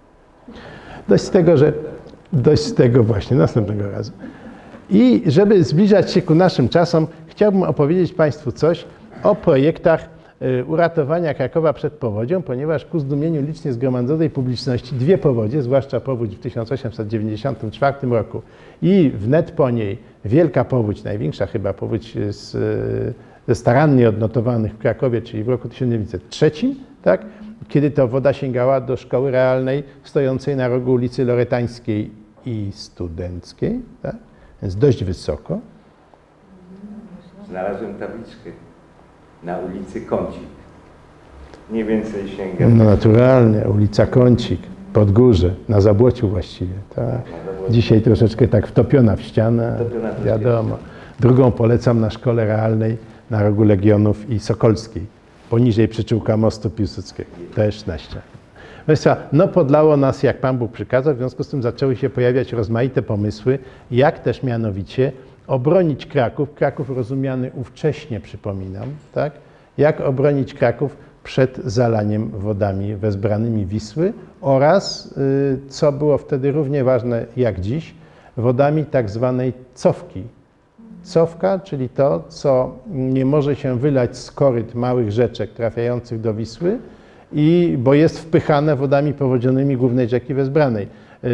Speaker 1: Dość z tego właśnie, następnego razu. I żeby zbliżać się ku naszym czasom, chciałbym opowiedzieć Państwu coś o projektach uratowania Krakowa przed powodzią, ponieważ ku zdumieniu licznie zgromadzonej publiczności dwie powodzie, zwłaszcza powódź w 1894 roku i wnet po niej wielka powódź, największa chyba powódź ze starannie odnotowanych w Krakowie, czyli w roku 1903, tak? Kiedy to woda sięgała do szkoły realnej stojącej na rogu ulicy Loretańskiej i Studenckiej, tak? Więc dość wysoko.
Speaker 4: Znalazłem tabliczkę na ulicy Kącik. Mniej więcej sięga.
Speaker 1: No naturalnie, ulica Kącik, Podgórze, na Zabłociu właściwie. Tak. Dzisiaj troszeczkę tak wtopiona w ścianę, wiadomo. Drugą polecam na szkole realnej na rogu Legionów i Sokolskiej, poniżej przyczółka mostu Piłsudskiego, też na ścianie. Państwa, no podlało nas jak Pan Bóg przykazał, w związku z tym zaczęły się pojawiać rozmaite pomysły, jak też mianowicie obronić Kraków, Kraków rozumiany ówcześnie, przypominam, tak? Jak obronić Kraków przed zalaniem wodami wezbranymi Wisły oraz, co było wtedy równie ważne jak dziś, wodami tak zwanej cofki. Cofka, czyli to, co nie może się wylać z koryt małych rzeczek trafiających do Wisły, bo jest wpychane wodami powodzionymi głównej rzeki wezbranej.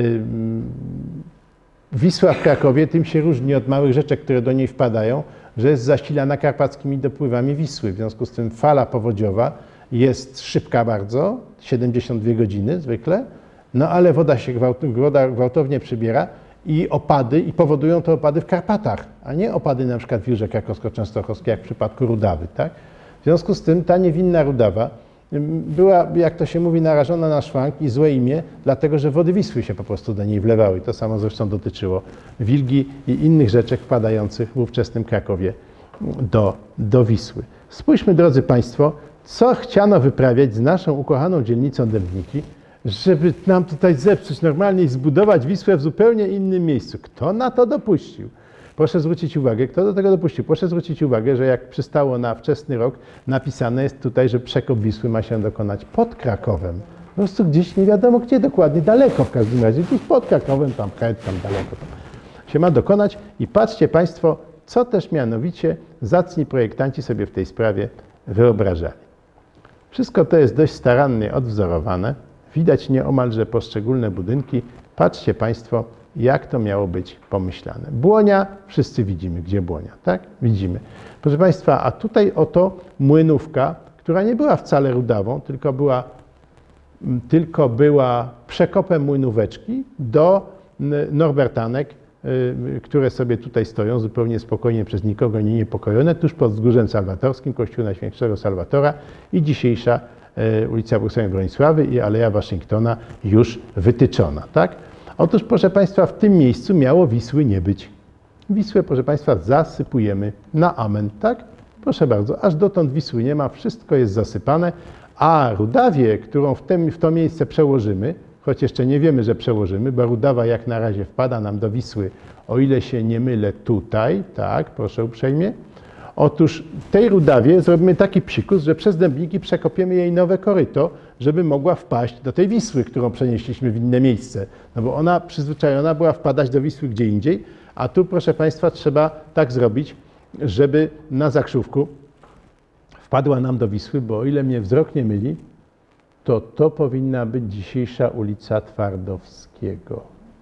Speaker 1: Wisła w Krakowie tym się różni od małych rzeczek, które do niej wpadają, że jest zasilana karpackimi dopływami Wisły. W związku z tym fala powodziowa jest szybka bardzo, 72 godziny zwykle, no ale woda się gwałtownie przybiera i powodują to opady w Karpatach, a nie opady na przykład w Jurze Krakowsko-Częstochowskiej, jak w przypadku Rudawy, tak? W związku z tym ta niewinna Rudawa była, jak to się mówi, narażona na szwank i złe imię, dlatego że wody Wisły się po prostu do niej wlewały. To samo zresztą dotyczyło Wilgi i innych rzeczek wpadających w ówczesnym Krakowie do Wisły. Spójrzmy, drodzy Państwo, co chciano wyprawiać z naszą ukochaną dzielnicą Dębniki, żeby nam tutaj zepsuć normalnie i zbudować Wisłę w zupełnie innym miejscu. Kto na to dopuścił? Proszę zwrócić uwagę, kto do tego dopuścił? Proszę zwrócić uwagę, że jak przystało na wczesny rok, napisane jest tutaj, że przekop Wisły ma się dokonać pod Krakowem. Po prostu gdzieś nie wiadomo gdzie dokładnie, daleko w każdym razie, gdzieś pod Krakowem, tam daleko. się ma dokonać i patrzcie Państwo, co też mianowicie zacni projektanci sobie w tej sprawie wyobrażali. Wszystko to jest dość starannie odwzorowane. Widać nieomalże poszczególne budynki. Patrzcie Państwo, jak to miało być pomyślane. Błonia, wszyscy widzimy, gdzie Błonia, tak? Widzimy. Proszę Państwa, a tutaj oto młynówka, która nie była wcale Rudawą, tylko była przekopem młynóweczki do Norbertanek, które sobie tutaj stoją zupełnie spokojnie, przez nikogo nie niepokojone, tuż pod wzgórzem salwatorskim, kościół Najświętszego Salwatora i dzisiejsza ulica Błogosławienia Bronisławy i Aleja Waszyngtona już wytyczona, tak? Otóż, proszę Państwa, w tym miejscu miało Wisły nie być. Wisłę, proszę Państwa, zasypujemy na amen, tak? Proszę bardzo, aż dotąd Wisły nie ma, wszystko jest zasypane, a Rudawię, którą w to miejsce przełożymy, choć jeszcze nie wiemy, że przełożymy, bo Rudawa jak na razie wpada nam do Wisły, o ile się nie mylę, tutaj, tak, proszę uprzejmie. Otóż w tej Rudawie zrobimy taki psikus, że przez Dębniki przekopiemy jej nowe koryto, żeby mogła wpaść do tej Wisły, którą przenieśliśmy w inne miejsce. No bo ona przyzwyczajona była wpadać do Wisły gdzie indziej, a tu, proszę Państwa, trzeba tak zrobić, żeby na Zakrzówku wpadła nam do Wisły, bo o ile mnie wzrok nie myli, to powinna być dzisiejsza ulica Twardowskiego.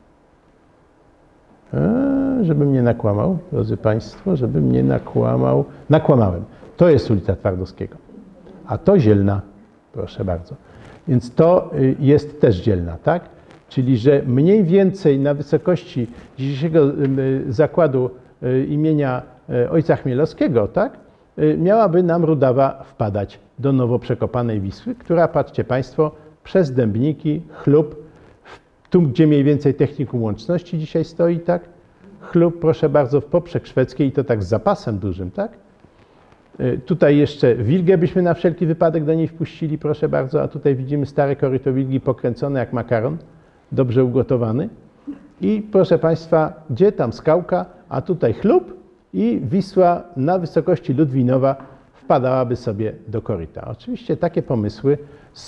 Speaker 1: Żebym nie nakłamał, drodzy Państwo, żebym nie nakłamał. Nakłamałem. To jest ulica Twardowskiego, a to Zielna, proszę bardzo. Więc to jest też Zielna, tak? Czyli, że mniej więcej na wysokości dzisiejszego zakładu imienia ojca Chmielowskiego, tak? Miałaby nam Rudawa wpadać do nowo przekopanej Wisły, która, patrzcie Państwo, przez Dębniki, Chlub, tu gdzie mniej więcej technikum łączności dzisiaj stoi, tak? Chlub, proszę bardzo, w poprzek szwedzkiej i to tak z zapasem dużym, tak? Tutaj jeszcze Wilgę byśmy na wszelki wypadek do niej wpuścili, proszę bardzo, a tutaj widzimy stare koryto Wilgi pokręcone jak makaron, dobrze ugotowany. I proszę Państwa, gdzie tam skałka, a tutaj Chlub i Wisła na wysokości Ludwinowa wpadałaby sobie do koryta. Oczywiście takie pomysły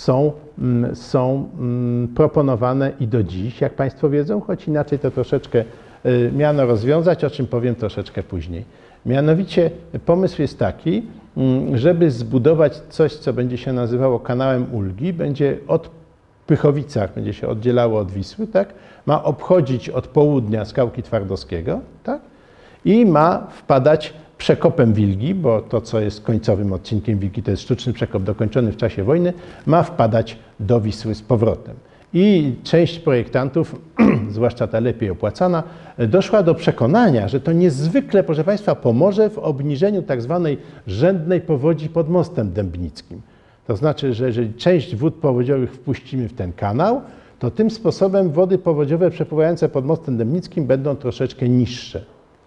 Speaker 1: są proponowane i do dziś, jak Państwo wiedzą, choć inaczej to troszeczkę miano rozwiązać, o czym powiem troszeczkę później. Mianowicie pomysł jest taki, żeby zbudować coś, co będzie się nazywało kanałem Ulgi, będzie od Pychowicach, będzie się oddzielało od Wisły, tak? Ma obchodzić od południa skałki Twardowskiego, tak? I ma wpadać przekopem Wilgi, bo to, co jest końcowym odcinkiem Wilgi, to jest sztuczny przekop dokończony w czasie wojny, ma wpadać do Wisły z powrotem. I część projektantów, zwłaszcza ta lepiej opłacana, doszła do przekonania, że to niezwykle, proszę Państwa, pomoże w obniżeniu tak zwanej rzędnej powodzi pod mostem dębnickim. To znaczy, że jeżeli część wód powodziowych wpuścimy w ten kanał, to tym sposobem wody powodziowe przepływające pod mostem dębnickim będą troszeczkę niższe.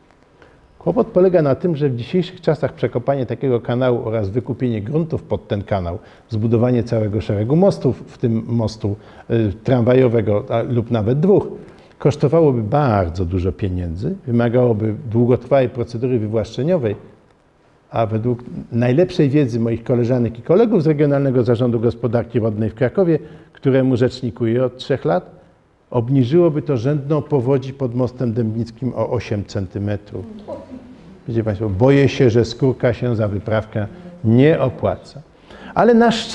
Speaker 1: Kłopot polega na tym, że w dzisiejszych czasach przekopanie takiego kanału oraz wykupienie gruntów pod ten kanał, zbudowanie całego szeregu mostów, w tym mostu tramwajowego lub nawet dwóch, kosztowałoby bardzo dużo pieniędzy, wymagałoby długotrwałej procedury wywłaszczeniowej, a według najlepszej wiedzy moich koleżanek i kolegów z Regionalnego Zarządu Gospodarki Wodnej w Krakowie, któremu rzecznikuję od 3 lat, obniżyłoby to rzędną powodzi pod mostem dębnickim o 8 cm. Wiecie Państwo, boję się, że skórka się za wyprawkę nie opłaca. Ale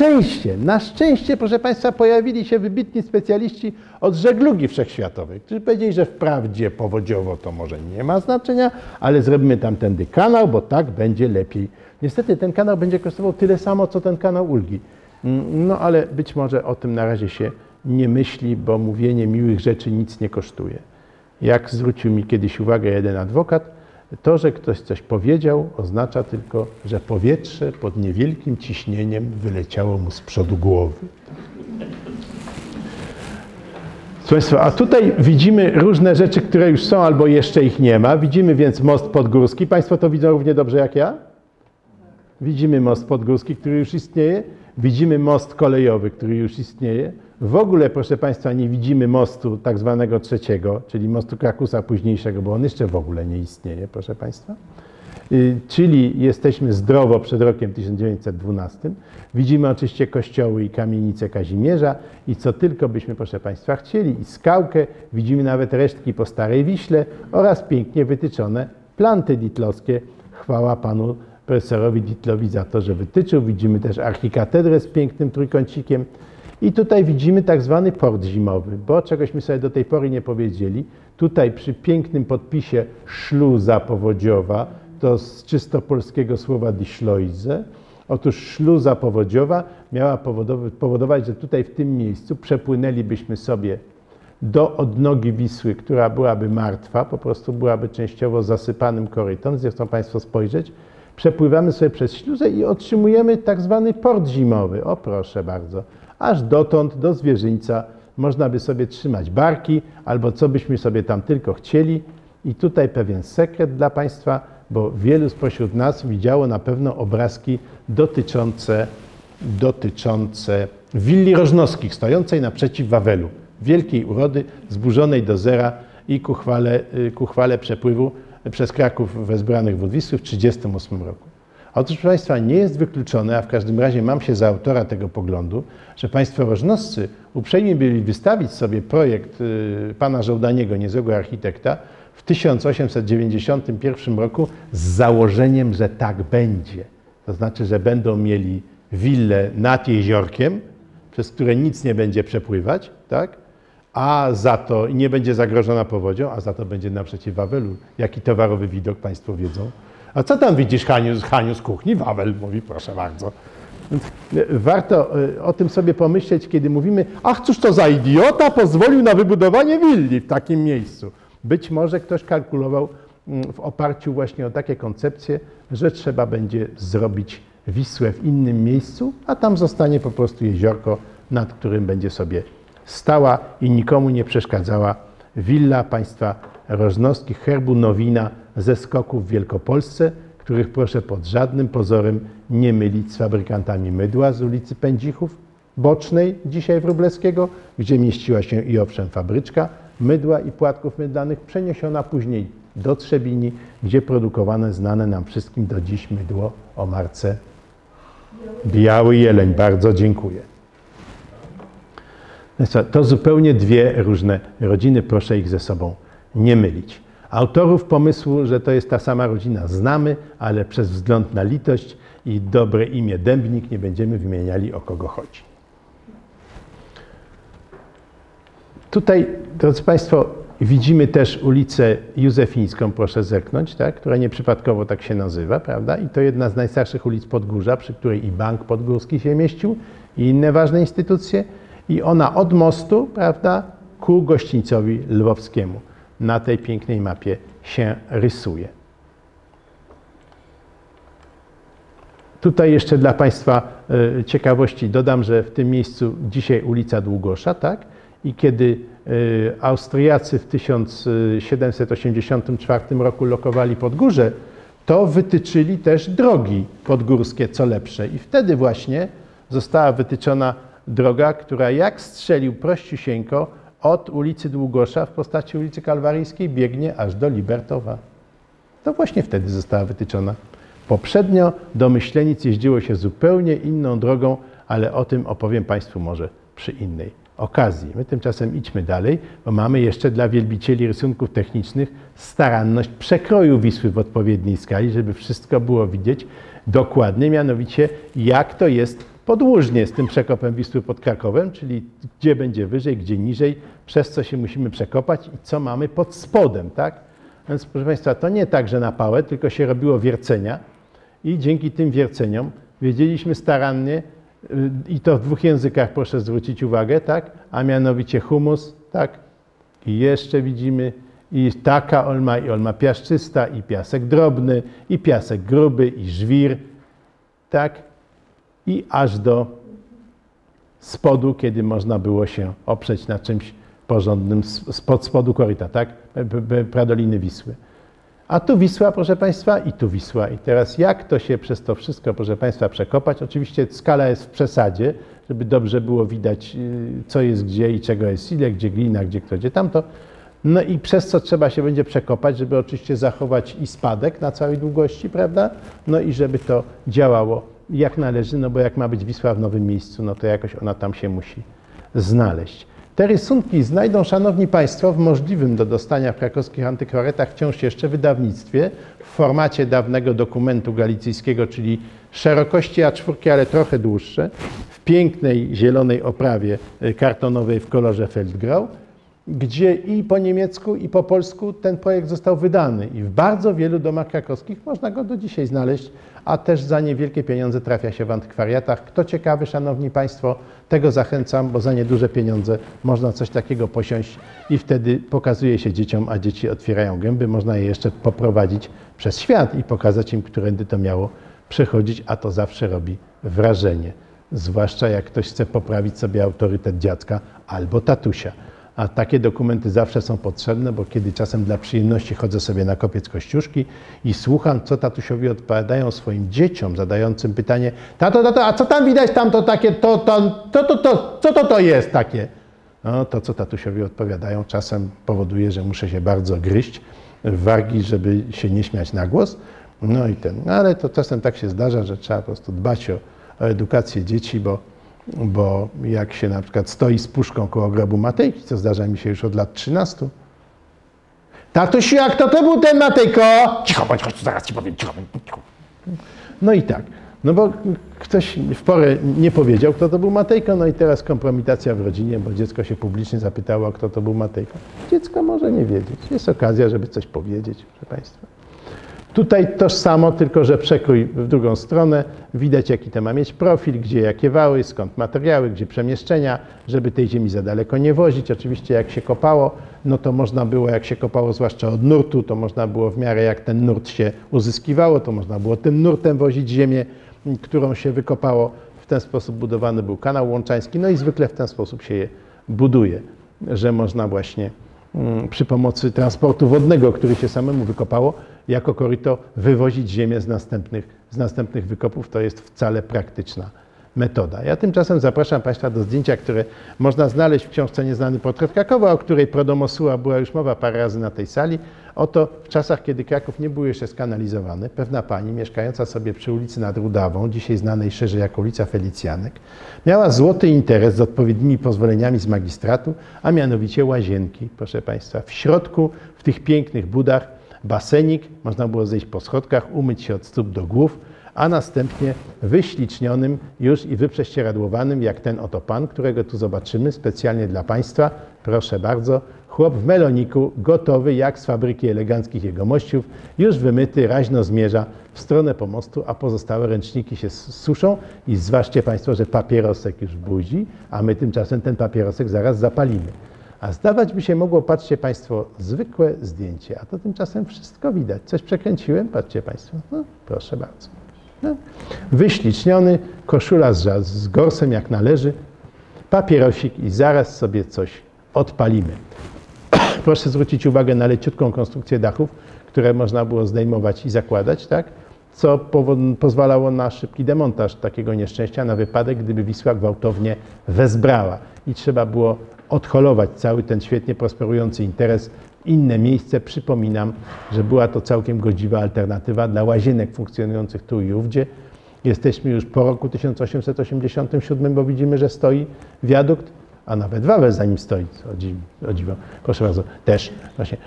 Speaker 1: na szczęście, proszę Państwa, pojawili się wybitni specjaliści od żeglugi wszechświatowej, którzy powiedzieli, że wprawdzie powodziowo to może nie ma znaczenia, ale zrobimy tamtędy kanał, bo tak będzie lepiej. Niestety ten kanał będzie kosztował tyle samo, co ten kanał Ulgi. No ale być może o tym na razie się nie myśli, bo mówienie miłych rzeczy nic nie kosztuje. Jak zwrócił mi kiedyś uwagę jeden adwokat, to, że ktoś coś powiedział, oznacza tylko, że powietrze pod niewielkim ciśnieniem wyleciało mu z przodu głowy. Proszę Państwa, a tutaj widzimy różne rzeczy, które już są albo jeszcze ich nie ma. Widzimy więc most podgórski. Państwo to widzą równie dobrze jak ja? Widzimy most podgórski, który już istnieje. Widzimy most kolejowy, który już istnieje. W ogóle, proszę Państwa, nie widzimy mostu tak zwanego trzeciego, czyli mostu Krakusa późniejszego, bo on jeszcze w ogóle nie istnieje, proszę Państwa. czyli jesteśmy zdrowo przed rokiem 1912. Widzimy oczywiście kościoły i kamienice Kazimierza i co tylko byśmy, proszę Państwa, chcieli. I skałkę, widzimy nawet resztki po Starej Wiśle oraz pięknie wytyczone planty ditlowskie. Chwała panu profesorowi Ditlowi za to, że wytyczył. Widzimy też archikatedrę z pięknym trójkącikiem. I tutaj widzimy tak zwany port zimowy, bo czegośmy sobie do tej pory nie powiedzieli. Tutaj przy pięknym podpisie szluza powodziowa, to z czysto polskiego słowa die Schleuse. Otóż szluza powodziowa miała powodować, że tutaj w tym miejscu przepłynęlibyśmy sobie do odnogi Wisły, która byłaby martwa, po prostu byłaby częściowo zasypanym korytem. Zresztą Państwo spojrzeć. Przepływamy sobie przez śluzę i otrzymujemy tak zwany port zimowy. O proszę bardzo. Aż dotąd, do Zwierzyńca, można by sobie trzymać barki albo co byśmy sobie tam tylko chcieli. I tutaj pewien sekret dla Państwa, bo wielu spośród nas widziało na pewno obrazki dotyczące willi Rożnowskich stojącej naprzeciw Wawelu. Wielkiej urody, zburzonej do zera i ku chwale przepływu przez Kraków wezbranych wód Wisły w 1938 roku. Otóż, proszę Państwa, nie jest wykluczone, a w każdym razie mam się za autora tego poglądu, że Państwo rożnoscy uprzejmi byli wystawić sobie projekt pana Żołdaniego, niezłego architekta, w 1891 roku z założeniem, że tak będzie. To znaczy, że będą mieli willę nad jeziorkiem, przez które nic nie będzie przepływać, tak? A za to nie będzie zagrożona powodzią, a za to będzie naprzeciw Wawelu. Jaki towarowy widok Państwo wiedzą. A co tam widzisz, Haniu, z kuchni? Wawel, mówi, proszę bardzo. Warto o tym sobie pomyśleć, kiedy mówimy, ach, cóż to za idiota pozwolił na wybudowanie willi w takim miejscu. Być może ktoś kalkulował w oparciu właśnie o takie koncepcje, że trzeba będzie zrobić Wisłę w innym miejscu, a tam zostanie po prostu jeziorko, nad którym będzie sobie stała i nikomu nie przeszkadzała willa państwa Rożnowskich, herbu Nowina ze Skoków w Wielkopolsce, których proszę pod żadnym pozorem nie mylić z fabrykantami mydła z ulicy Pędzichów Bocznej, dzisiaj Wróblewskiego, gdzie mieściła się i owszem fabryczka mydła i płatków mydlanych, przeniesiona później do Trzebini, gdzie produkowane znane nam wszystkim do dziś mydło o marce Biały Jeleń. Bardzo dziękuję. To zupełnie dwie różne rodziny, proszę ich ze sobą nie mylić. Autorów pomysłu, że to jest ta sama rodzina, znamy, ale przez wzgląd na litość i dobre imię Dębnik nie będziemy wymieniali, o kogo chodzi. Tutaj, drodzy Państwo, widzimy też ulicę Józefińską, proszę zerknąć, tak? Która nieprzypadkowo tak się nazywa, prawda? I to jedna z najstarszych ulic Podgórza, przy której i Bank Podgórski się mieścił, i inne ważne instytucje. I ona od mostu, prawda, ku gościńcowi lwowskiemu na tej pięknej mapie się rysuje. Tutaj jeszcze dla Państwa ciekawości dodam, że w tym miejscu dzisiaj ulica Długosza, tak? I kiedy Austriacy w 1784 roku lokowali Podgórze, to wytyczyli też drogi podgórskie, co lepsze. I wtedy właśnie została wytyczona droga, która jak strzelił prościusieńko od ulicy Długosza w postaci ulicy Kalwaryjskiej biegnie aż do Libertowa. To właśnie wtedy została wytyczona. Poprzednio do Myślenic jeździło się zupełnie inną drogą, ale o tym opowiem Państwu może przy innej okazji. My tymczasem idźmy dalej, bo mamy jeszcze dla wielbicieli rysunków technicznych staranność przekroju Wisły w odpowiedniej skali, żeby wszystko było widzieć dokładnie, mianowicie jak to jest podłużnie z tym przekopem Wisły pod Krakowem, czyli gdzie będzie wyżej, gdzie niżej, przez co się musimy przekopać i co mamy pod spodem, tak? Więc proszę Państwa, to nie tak, że na pałę, tylko się robiło wiercenia i dzięki tym wierceniom wiedzieliśmy starannie, i to w dwóch językach, proszę zwrócić uwagę, tak? A mianowicie humus, tak? I jeszcze widzimy i taka olma, i olma piaszczysta, i piasek drobny, i piasek gruby, i żwir, tak? I aż do spodu, kiedy można było się oprzeć na czymś porządnym spod spodu koryta, tak? Pradoliny Wisły. A tu Wisła, proszę Państwa, i tu Wisła. I teraz jak to się przez to wszystko, proszę Państwa, przekopać? Oczywiście skala jest w przesadzie, żeby dobrze było widać, co jest gdzie i czego jest ile, gdzie glina, gdzie kto, gdzie tamto. No i przez co trzeba się będzie przekopać, żeby oczywiście zachować i spadek na całej długości, prawda? No i żeby to działało jak należy, no bo jak ma być Wisła w nowym miejscu, no to jakoś ona tam się musi znaleźć. Te rysunki znajdą, szanowni państwo, w możliwym do dostania w krakowskich antykwaretach wciąż jeszcze wydawnictwie w formacie dawnego dokumentu galicyjskiego, czyli szerokości A4, ale trochę dłuższe, w pięknej zielonej oprawie kartonowej w kolorze Feldgrau, gdzie i po niemiecku, i po polsku ten projekt został wydany i w bardzo wielu domach krakowskich można go do dzisiaj znaleźć, a też za niewielkie pieniądze trafia się w antykwariatach. Kto ciekawy, szanowni państwo, tego zachęcam, bo za nieduże pieniądze można coś takiego posiąść i wtedy pokazuje się dzieciom, a dzieci otwierają gęby, można je jeszcze poprowadzić przez świat i pokazać im, którędy to miało przechodzić, a to zawsze robi wrażenie. Zwłaszcza jak ktoś chce poprawić sobie autorytet dziadka albo tatusia. A takie dokumenty zawsze są potrzebne, bo kiedy czasem dla przyjemności chodzę sobie na kopiec Kościuszki i słucham, co tatusiowi odpowiadają swoim dzieciom, zadającym pytanie: tato, a co tam widać, tam to takie, co to jest takie? No to, co tatusiowi odpowiadają, czasem powoduje, że muszę się bardzo gryźć w wargi, żeby się nie śmiać na głos. No i ale to czasem tak się zdarza, że trzeba po prostu dbać o edukację dzieci, bo jak się na przykład stoi z puszką koło grobu Matejki, co zdarza mi się już od lat 13. Tatusiu, jak to był ten Matejko? Cicho bądź, chodź, zaraz ci powiem, cicho. No i tak, no bo ktoś w porę nie powiedział, kto to był Matejko, no i teraz kompromitacja w rodzinie, bo dziecko się publicznie zapytało, kto to był Matejko. Dziecko może nie wiedzieć, jest okazja, żeby coś powiedzieć, proszę państwa. Tutaj tożsamo, tylko że przekrój w drugą stronę. Widać, jaki to ma mieć profil, gdzie jakie wały, skąd materiały, gdzie przemieszczenia, żeby tej ziemi za daleko nie wozić. Oczywiście jak się kopało, no to można było, jak się kopało zwłaszcza od nurtu, to można było w miarę jak ten nurt się uzyskiwało, to można było tym nurtem wozić ziemię, którą się wykopało. W ten sposób budowany był kanał łączański, no i zwykle w ten sposób się je buduje, że można właśnie przy pomocy transportu wodnego, który się samemu wykopało, jako koryto wywozić ziemię z następnych wykopów. To jest wcale praktyczna metoda. Ja tymczasem zapraszam państwa do zdjęcia, które można znaleźć w książce Nieznany portret Krakowa, o której Prodomosuła była już mowa parę razy na tej sali. Oto w czasach, kiedy Kraków nie był jeszcze skanalizowany, pewna pani mieszkająca sobie przy ulicy nad Rudawą, dzisiaj znanej szerzej jako ulica Felicjanek, miała złoty interes z odpowiednimi pozwoleniami z magistratu, a mianowicie łazienki, proszę państwa. W środku, w tych pięknych budach, basenik, można było zejść po schodkach, umyć się od stóp do głów, a następnie wyślicznionym już i wyprześcieradłowanym, jak ten oto pan, którego tu zobaczymy specjalnie dla państwa. Proszę bardzo, chłop w meloniku, gotowy jak z fabryki eleganckich jegomościów, już wymyty, raźno zmierza w stronę pomostu, a pozostałe ręczniki się suszą i zważcie państwo, że papierosek już budzi, a my tymczasem ten papierosek zaraz zapalimy. A zdawać by się mogło, patrzcie państwo, zwykłe zdjęcie, a to tymczasem wszystko widać. Coś przekręciłem? Patrzcie państwo, no, proszę bardzo. No. Wyśliczniony, koszula z gorsem jak należy, papierosik i zaraz sobie coś odpalimy. Proszę zwrócić uwagę na leciutką konstrukcję dachów, które można było zdejmować i zakładać, tak? Co pozwalało na szybki demontaż takiego nieszczęścia na wypadek, gdyby Wisła gwałtownie wezbrała i trzeba było odholować cały ten świetnie prosperujący interes w inne miejsce. Przypominam, że była to całkiem godziwa alternatywa dla łazienek funkcjonujących tu i ówdzie. Jesteśmy już po roku 1887, bo widzimy, że stoi wiadukt, a nawet Wawel za nim stoi, o dziwo. Proszę bardzo, też właśnie.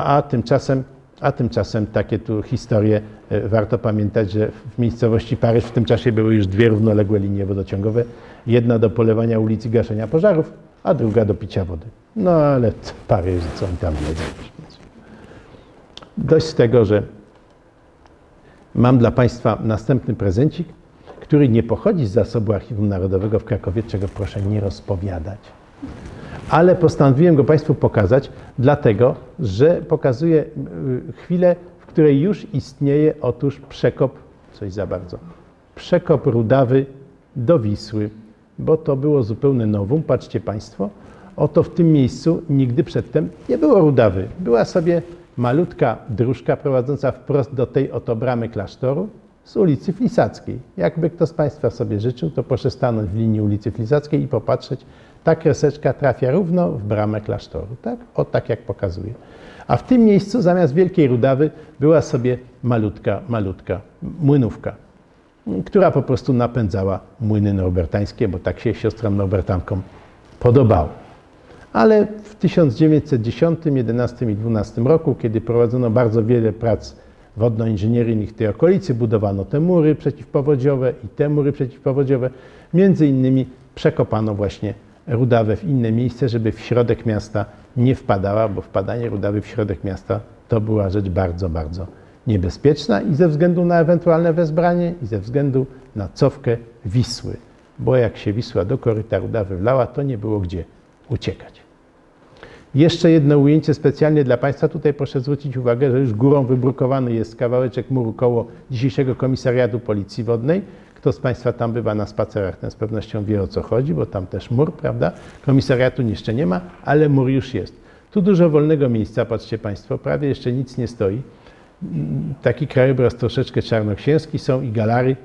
Speaker 1: A tymczasem takie tu historie, warto pamiętać, że w miejscowości Paryż w tym czasie były już dwie równoległe linie wodociągowe. Jedna do polewania ulic i gaszenia pożarów, a druga do picia wody. No ale Paryż, co oni tam wiedzą. Dość z tego, że mam dla państwa następny prezencik, który nie pochodzi z zasobu Archiwum Narodowego w Krakowie, czego proszę nie rozpowiadać. Ale postanowiłem go państwu pokazać, dlatego, że pokazuje chwilę, w której już istnieje otóż przekop, coś za bardzo, przekop Rudawy do Wisły, bo to było zupełne novum. Patrzcie państwo, oto w tym miejscu nigdy przedtem nie było Rudawy. Była sobie malutka dróżka prowadząca wprost do tej oto bramy klasztoru z ulicy Flisackiej. Jakby kto z państwa sobie życzył, to proszę stanąć w linii ulicy Flisackiej i popatrzeć, ta kreseczka trafia równo w bramę klasztoru, tak? O tak jak pokazuje. A w tym miejscu zamiast wielkiej Rudawy była sobie malutka młynówka, która po prostu napędzała młyny norbertańskie, bo tak się siostrom norbertankom podobało. Ale w 1910, 11 i 12 roku, kiedy prowadzono bardzo wiele prac wodno-inżynieryjnych w tej okolicy, budowano te mury przeciwpowodziowe i te mury przeciwpowodziowe, między innymi przekopano właśnie Rudawę w inne miejsce, żeby w środek miasta nie wpadała, bo wpadanie Rudawy w środek miasta to była rzecz bardzo, bardzo niebezpieczna i ze względu na ewentualne wezbranie, i ze względu na cofkę Wisły, bo jak się Wisła do koryta Rudawy wlała, to nie było gdzie uciekać. Jeszcze jedno ujęcie specjalnie dla Państwa. Tutaj proszę zwrócić uwagę, że już górą wybrukowany jest kawałeczek muru koło dzisiejszego komisariatu Policji Wodnej. Kto z Państwa tam bywa na spacerach, ten z pewnością wie, o co chodzi, bo tam też mur, prawda? Komisariatu jeszcze nie ma, ale mur już jest. Tu dużo wolnego miejsca, patrzcie Państwo, prawie jeszcze nic nie stoi. Taki krajobraz troszeczkę czarnoksięski, są i galary.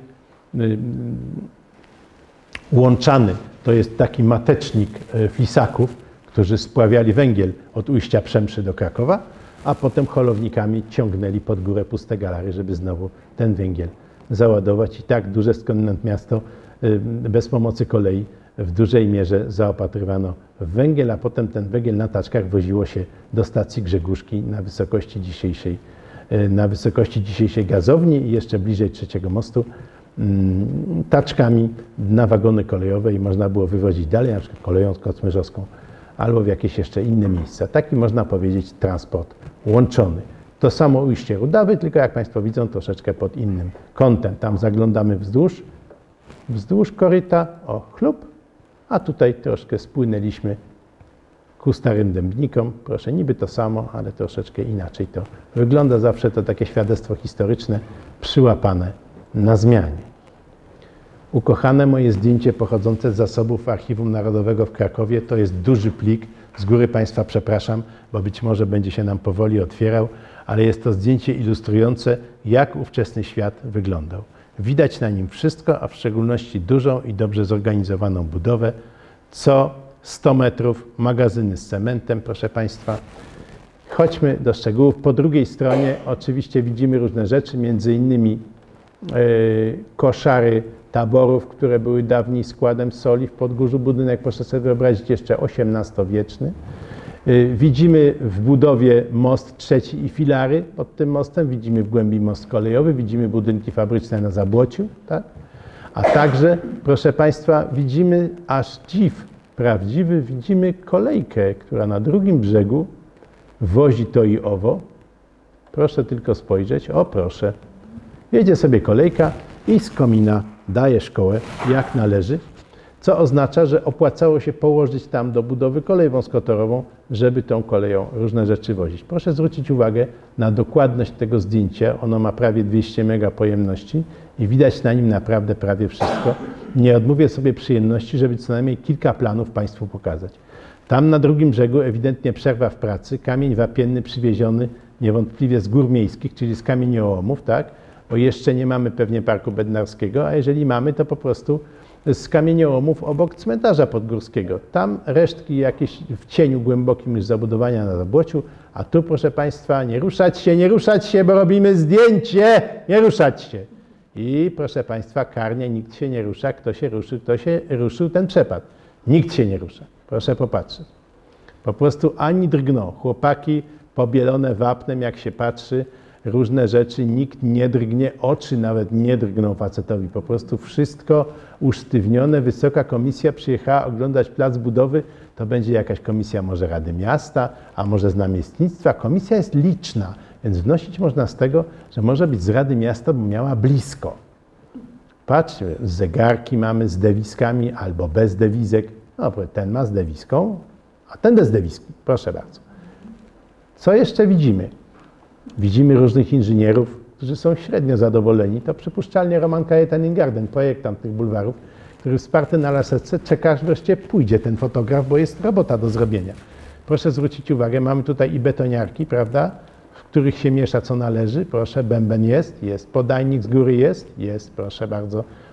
Speaker 1: Łączany to jest taki matecznik flisaków, którzy spławiali węgiel od ujścia Przemszy do Krakowa, a potem holownikami ciągnęli pod górę puste galary, żeby znowu ten węgiel załadować. I tak duże skądinąd miasto bez pomocy kolei w dużej mierze zaopatrywano w węgiel, a potem ten węgiel na taczkach woziło się do stacji Grzegórzki na wysokości dzisiejszej gazowni i jeszcze bliżej Trzeciego Mostu taczkami na wagony kolejowe i można było wywozić dalej, na przykład koleją kocmyrzowską albo w jakieś jeszcze inne miejsca. Taki można powiedzieć transport łączony. To samo ujście Rudawy, tylko jak Państwo widzą troszeczkę pod innym kątem. Tam zaglądamy wzdłuż koryta, o chlub, a tutaj troszkę spłynęliśmy ku Starym Dębnikom. Proszę, niby to samo, ale troszeczkę inaczej to wygląda. Zawsze to takie świadectwo historyczne przyłapane na zmianie. Ukochane moje zdjęcie pochodzące z zasobów Archiwum Narodowego w Krakowie to jest duży plik. Z góry Państwa przepraszam, bo być może będzie się nam powoli otwierał, ale jest to zdjęcie ilustrujące, jak ówczesny świat wyglądał. Widać na nim wszystko, a w szczególności dużą i dobrze zorganizowaną budowę, co 100 metrów, magazyny z cementem, proszę Państwa. Chodźmy do szczegółów. Po drugiej stronie oczywiście widzimy różne rzeczy, między innymi koszary taborów, które były dawniej składem soli w Podgórzu. Budynek, proszę sobie wyobrazić, jeszcze XVIII-wieczny. Widzimy w budowie most trzeci i filary pod tym mostem, widzimy w głębi most kolejowy, widzimy budynki fabryczne na Zabłociu, tak? A także, proszę Państwa, widzimy aż dziw prawdziwy, widzimy kolejkę, która na drugim brzegu wozi to i owo. Proszę tylko spojrzeć, o proszę, jedzie sobie kolejka i z komina daje szkołę jak należy, co oznacza, że opłacało się położyć tam do budowy kolej wąskotorową, żeby tą koleją różne rzeczy wozić. Proszę zwrócić uwagę na dokładność tego zdjęcia. Ono ma prawie 200 mega pojemności i widać na nim naprawdę prawie wszystko. Nie odmówię sobie przyjemności, żeby co najmniej kilka planów Państwu pokazać. Tam na drugim brzegu ewidentnie przerwa w pracy, kamień wapienny przywieziony niewątpliwie z gór miejskich, czyli z kamieniołomów, tak? Bo jeszcze nie mamy pewnie Parku Bednarskiego, a jeżeli mamy, to po prostu z kamieniołomów obok cmentarza podgórskiego. Tam resztki jakieś w cieniu głębokim już zabudowania na Zabłociu, a tu, proszę Państwa, nie ruszać się, bo robimy zdjęcie, nie ruszać się. I proszę Państwa, karnie, nikt się nie rusza, kto się ruszył, ten przepadł. Nikt się nie rusza, proszę popatrzeć. Po prostu ani drgną. Chłopaki pobielone wapnem, jak się patrzy, różne rzeczy, nikt nie drgnie, oczy nawet nie drgną facetowi, po prostu wszystko usztywnione. Wysoka komisja przyjechała oglądać plac budowy, to będzie jakaś komisja może Rady Miasta, a może z namiestnictwa. Komisja jest liczna, więc wnosić można z tego, że może być z Rady Miasta, bo miała blisko. Patrzcie, zegarki mamy z dewiskami albo bez dewizek. No, ten ma z dewizką, a ten bez dewizki, proszę bardzo. Co jeszcze widzimy? Widzimy różnych inżynierów, którzy są średnio zadowoleni. To przypuszczalnie Roman Kajetan Ingarden, projektant tych bulwarów, który wsparty na laseczce czeka, aż wreszcie pójdzie ten fotograf, bo jest robota do zrobienia. Proszę zwrócić uwagę, mamy tutaj i betoniarki, prawda, w których się miesza co należy. Proszę, bęben jest, podajnik z góry jest, proszę bardzo.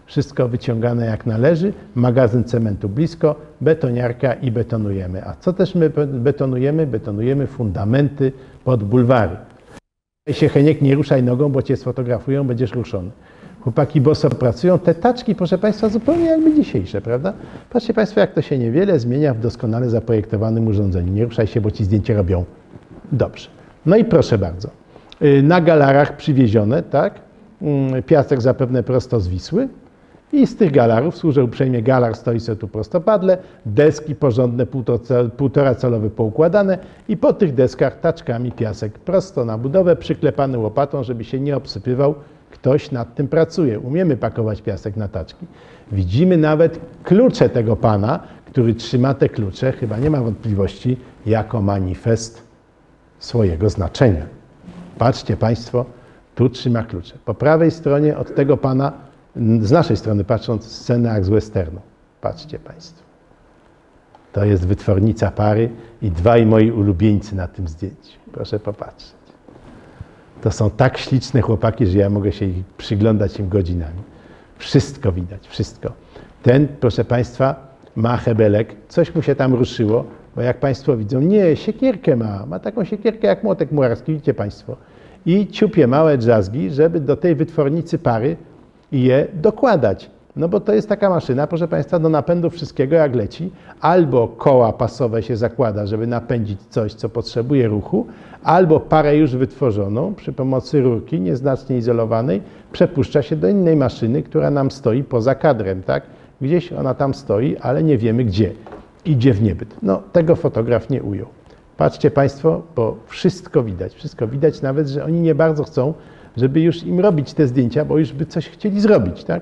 Speaker 1: Wszystko wyciągane jak należy, magazyn cementu blisko, betoniarka i betonujemy. A co też my betonujemy? Betonujemy fundamenty pod bulwary. Się Heniek, nie ruszaj nogą, bo cię sfotografują, będziesz ruszony. Chłopaki boso pracują. Te taczki, proszę Państwa, zupełnie jakby dzisiejsze, prawda? Patrzcie Państwo, jak to się niewiele zmienia w doskonale zaprojektowanym urządzeniu. Nie ruszaj się, bo ci zdjęcie robią dobrze. No i proszę bardzo. Na galarach przywiezione, tak? Piasek zapewne prosto z Wisły. I z tych galarów, służę uprzejmie, galar stoi sobie tu prostopadle, deski porządne, 1,5 calowe poukładane i po tych deskach taczkami piasek prosto na budowę, przyklepany łopatą, żeby się nie obsypywał. Ktoś nad tym pracuje. Umiemy pakować piasek na taczki. Widzimy nawet klucze tego pana, który trzyma te klucze, chyba nie ma wątpliwości, jako manifest swojego znaczenia. Patrzcie Państwo, tu trzyma klucze. Po prawej stronie od tego pana, z naszej strony patrząc, scenę jak z westernu. Patrzcie Państwo. To jest wytwornica pary i dwaj moi ulubieńcy na tym zdjęciu. Proszę popatrzeć. To są tak śliczne chłopaki, że ja mogę się ich przyglądać im godzinami. Wszystko widać, wszystko. Ten, proszę Państwa, ma hebelek, coś mu się tam ruszyło, bo jak Państwo widzą, nie, siekierkę ma taką siekierkę jak młotek murarski, widzicie Państwo. I ciupie małe drzazgi, żeby do tej wytwornicy pary je dokładać. No bo to jest taka maszyna, proszę Państwa, do napędu wszystkiego jak leci. Albo koła pasowe się zakłada, żeby napędzić coś, co potrzebuje ruchu, albo parę już wytworzoną przy pomocy rurki nieznacznie izolowanej przepuszcza się do innej maszyny, która nam stoi poza kadrem, tak? Gdzieś ona tam stoi, ale nie wiemy gdzie. Idzie w niebyt. No, tego fotograf nie ujął. Patrzcie Państwo, bo wszystko widać nawet, że oni nie bardzo chcą, żeby już im robić te zdjęcia, bo już by coś chcieli zrobić, tak?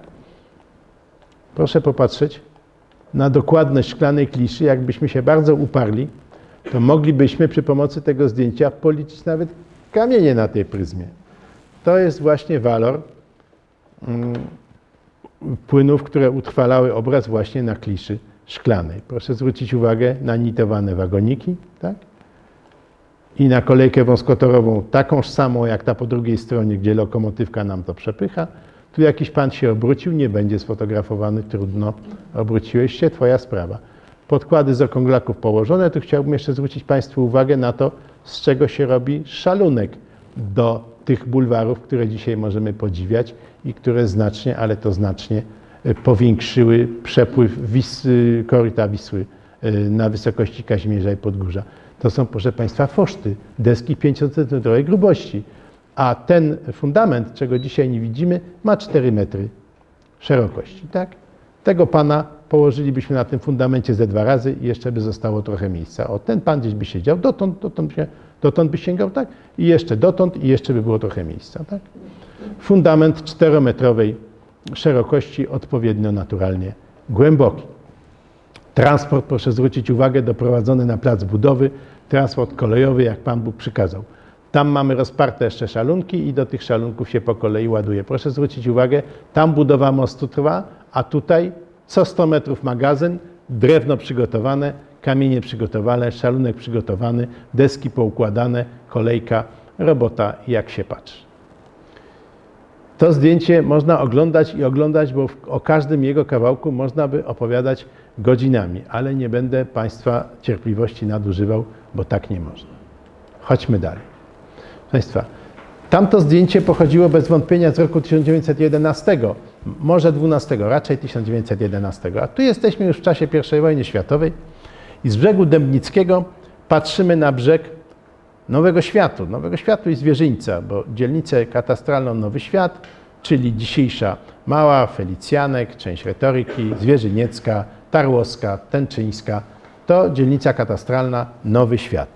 Speaker 1: Proszę popatrzeć na dokładność szklanej kliszy. Jakbyśmy się bardzo uparli, to moglibyśmy przy pomocy tego zdjęcia policzyć nawet kamienie na tej pryzmie. To jest właśnie walor płynów, które utrwalały obraz właśnie na kliszy szklanej. Proszę zwrócić uwagę na nitowane wagoniki, tak? I na kolejkę wąskotorową, takąż samą jak ta po drugiej stronie, gdzie lokomotywka nam to przepycha. Tu jakiś pan się obrócił, nie będzie sfotografowany, trudno, obróciłeś się, twoja sprawa. Podkłady z okrąglaków położone, tu chciałbym jeszcze zwrócić Państwu uwagę na to, z czego się robi szalunek do tych bulwarów, które dzisiaj możemy podziwiać i które znacznie, ale to znacznie powiększyły przepływ koryta Wisły na wysokości Kazimierza i Podgórza. To są, proszę Państwa, foszty, deski 5-centymetrowej grubości. A ten fundament, czego dzisiaj nie widzimy, ma 4 metry szerokości, tak? Tego pana położylibyśmy na tym fundamencie ze 2 razy i jeszcze by zostało trochę miejsca. O, ten pan gdzieś by siedział, dotąd by sięgał, tak? I jeszcze dotąd i jeszcze by było trochę miejsca, tak? Fundament 4-metrowej szerokości, odpowiednio naturalnie głęboki. Transport, proszę zwrócić uwagę, doprowadzony na plac budowy, transport kolejowy, jak Pan Bóg przykazał. Tam mamy rozparte jeszcze szalunki i do tych szalunków się po kolei ładuje. Proszę zwrócić uwagę, tam budowa mostu trwa, a tutaj co 100 metrów magazyn, drewno przygotowane, kamienie przygotowane, szalunek przygotowany, deski poukładane, kolejka, robota jak się patrzy. To zdjęcie można oglądać i oglądać, bo o każdym jego kawałku można by opowiadać godzinami, ale nie będę Państwa cierpliwości nadużywał, bo tak nie można. Chodźmy dalej. Państwa, tamto zdjęcie pochodziło bez wątpienia z roku 1911, może 12, raczej 1911, a tu jesteśmy już w czasie I wojny światowej i z brzegu Dębnickiego patrzymy na brzeg Nowego Światu i Zwierzyńca, bo dzielnicę katastralną Nowy Świat, czyli dzisiejsza Mała, Felicjanek, część Retoryki, Zwierzyniecka, Tarłowska, Tęczyńska, to dzielnica katastralna Nowy Świat.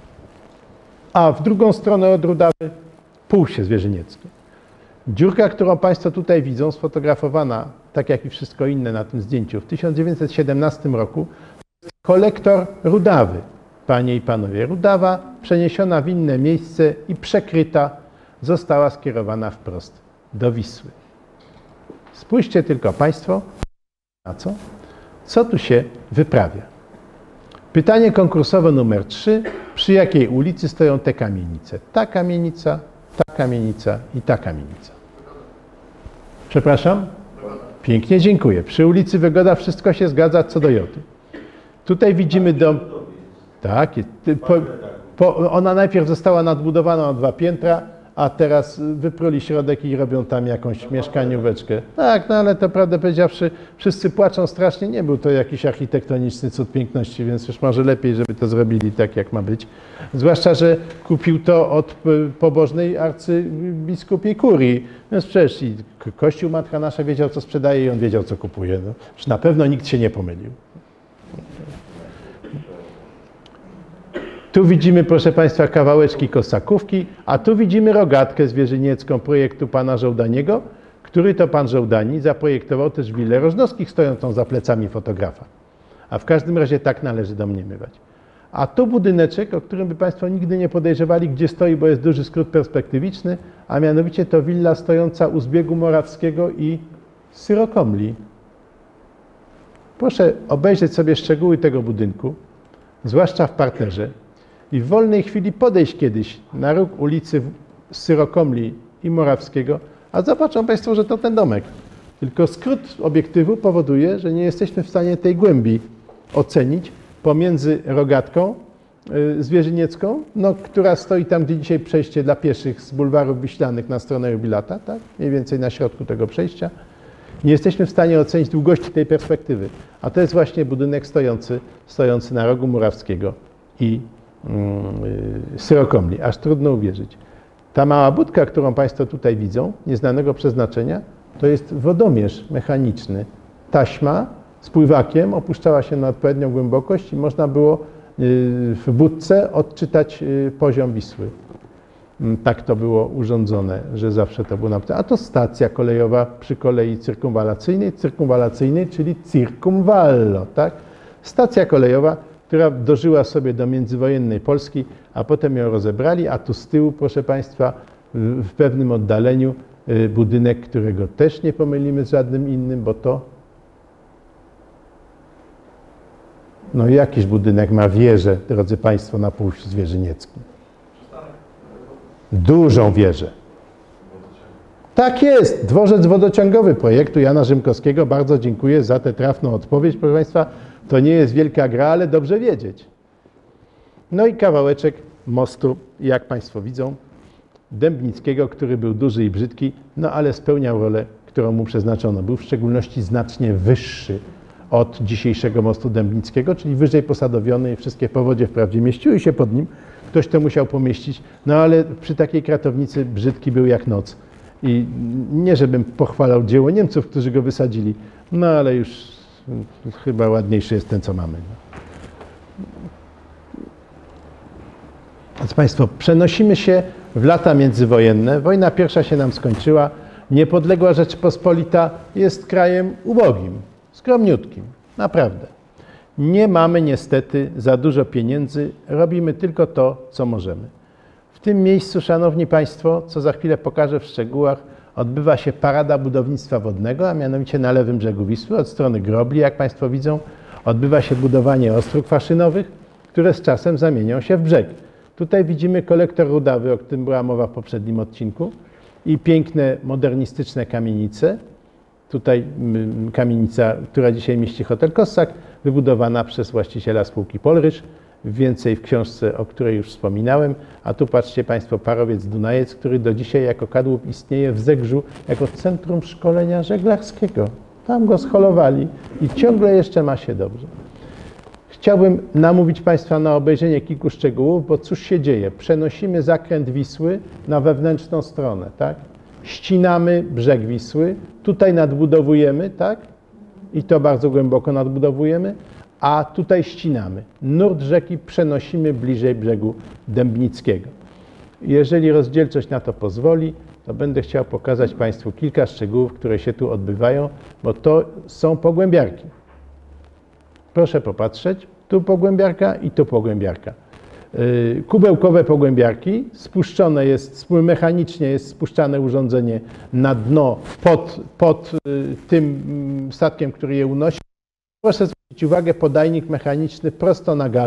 Speaker 1: A w drugą stronę od Rudawy Półsie Zwierzynieckie. Dziurka, którą Państwo tutaj widzą, sfotografowana, tak jak i wszystko inne na tym zdjęciu, w 1917 roku, kolektor Rudawy. Panie i Panowie, Rudawa przeniesiona w inne miejsce i przekryta została skierowana wprost do Wisły. Spójrzcie tylko Państwo na co tu się wyprawia. Pytanie konkursowe numer 3. Przy jakiej ulicy stoją te kamienice? Ta kamienica i ta kamienica. Przepraszam? Pięknie, dziękuję. Przy ulicy Wygoda wszystko się zgadza co do joty. Tutaj widzimy dom. Tak, ona najpierw została nadbudowana o 2 piętra, a teraz wypruli środek i robią tam jakąś mieszkanióweczkę. Tak, no ale to prawdę powiedziawszy, wszyscy płaczą strasznie. Nie był to jakiś architektoniczny cud piękności, więc już może lepiej, żeby to zrobili tak, jak ma być. Zwłaszcza, że kupił to od pobożnej arcybiskupiej kurii. Więc przecież i Kościół Matka Nasza wiedział, co sprzedaje i on wiedział, co kupuje. No, na pewno nikt się nie pomylił. Tu widzimy, proszę Państwa, kawałeczki Kosakówki, a tu widzimy rogatkę zwierzyniecką projektu pana Żołdaniego, który to pan Żołdani zaprojektował też willę Rożnowskich stojącą za plecami fotografa. A w każdym razie tak należy domniemywać. A tu budyneczek, o którym by Państwo nigdy nie podejrzewali, gdzie stoi, bo jest duży skrót perspektywiczny, a mianowicie to willa stojąca u zbiegu Morawskiego i Syrokomli. Proszę obejrzeć sobie szczegóły tego budynku, zwłaszcza w parterze, i w wolnej chwili podejść kiedyś na róg ulicy Syrokomli i Morawskiego, a zobaczą Państwo, że to ten domek. Tylko skrót obiektywu powoduje, że nie jesteśmy w stanie tej głębi ocenić pomiędzy rogatką zwierzyniecką, no, która stoi tam, gdzie dzisiaj przejście dla pieszych z bulwarów Wiślanych na stronę Jubilata, tak? Mniej więcej na środku tego przejścia. Nie jesteśmy w stanie ocenić długości tej perspektywy, a to jest właśnie budynek stojący na rogu Murawskiego i Syrokomli. Aż trudno uwierzyć. Ta mała budka, którą Państwo tutaj widzą, nieznanego przeznaczenia, to jest wodomierz mechaniczny. Taśma z pływakiem opuszczała się na odpowiednią głębokość i można było w budce odczytać poziom Wisły. Tak to było urządzone, że zawsze to było napisane. A to stacja kolejowa przy kolei cyrkumwalacyjnej, czyli Circumvallo, tak? Stacja kolejowa, która dożyła sobie do międzywojennej Polski, a potem ją rozebrali, a tu z tyłu, proszę Państwa, w pewnym oddaleniu budynek, którego też nie pomylimy z żadnym innym, bo to no jakiś budynek ma wieżę, drodzy Państwo, na Półświu Zwierzynieckim. Dużą wieżę. Tak jest, dworzec wodociągowy projektu Jana Rzymkowskiego. Bardzo dziękuję za tę trafną odpowiedź, proszę Państwa. To nie jest wielka gra, ale dobrze wiedzieć. No i kawałeczek mostu, jak Państwo widzą, Dębnickiego, który był duży i brzydki, no ale spełniał rolę, którą mu przeznaczono. Był w szczególności znacznie wyższy od dzisiejszego mostu Dębnickiego, czyli wyżej posadowiony i wszystkie powodzie wprawdzie mieściły się pod nim. Ktoś to musiał pomieścić, no ale przy takiej kratownicy brzydki był jak noc. I nie żebym pochwalał dzieło Niemców, którzy go wysadzili, no ale już chyba ładniejszy jest ten, co mamy. Więc Państwo, przenosimy się w lata międzywojenne. Wojna pierwsza się nam skończyła. Niepodległa Rzeczpospolita jest krajem ubogim, skromniutkim, naprawdę. Nie mamy niestety za dużo pieniędzy, robimy tylko to, co możemy. W tym miejscu, Szanowni Państwo, co za chwilę pokażę w szczegółach, odbywa się parada budownictwa wodnego, a mianowicie na lewym brzegu Wisły, od strony Grobli, jak Państwo widzą, odbywa się budowanie ostróg faszynowych, które z czasem zamienią się w brzeg. Tutaj widzimy kolektor rudawy, o którym była mowa w poprzednim odcinku, i piękne, modernistyczne kamienice. Tutaj kamienica, która dzisiaj mieści hotel Kossak, wybudowana przez właściciela spółki Polrysz. Więcej w książce, o której już wspominałem. A tu patrzcie Państwo, parowiec Dunajec, który do dzisiaj jako kadłub istnieje w Zegrzu jako centrum szkolenia żeglarskiego. Tam go scholowali i ciągle jeszcze ma się dobrze. Chciałbym namówić Państwa na obejrzenie kilku szczegółów, bo cóż się dzieje? Przenosimy zakręt Wisły na wewnętrzną stronę, tak? Ścinamy brzeg Wisły, tutaj nadbudowujemy, tak? I to bardzo głęboko nadbudowujemy, a tutaj ścinamy. Nurt rzeki przenosimy bliżej brzegu Dębnickiego. Jeżeli rozdzielczość na to pozwoli, to będę chciał pokazać Państwu kilka szczegółów, które się tu odbywają, bo to są pogłębiarki. Proszę popatrzeć, tu pogłębiarka i tu pogłębiarka. Kubełkowe pogłębiarki, spuszczone jest, mechanicznie jest spuszczane urządzenie na dno pod tym statkiem, który je unosi. Proszę zwrócić uwagę, podajnik mechaniczny prosto na galar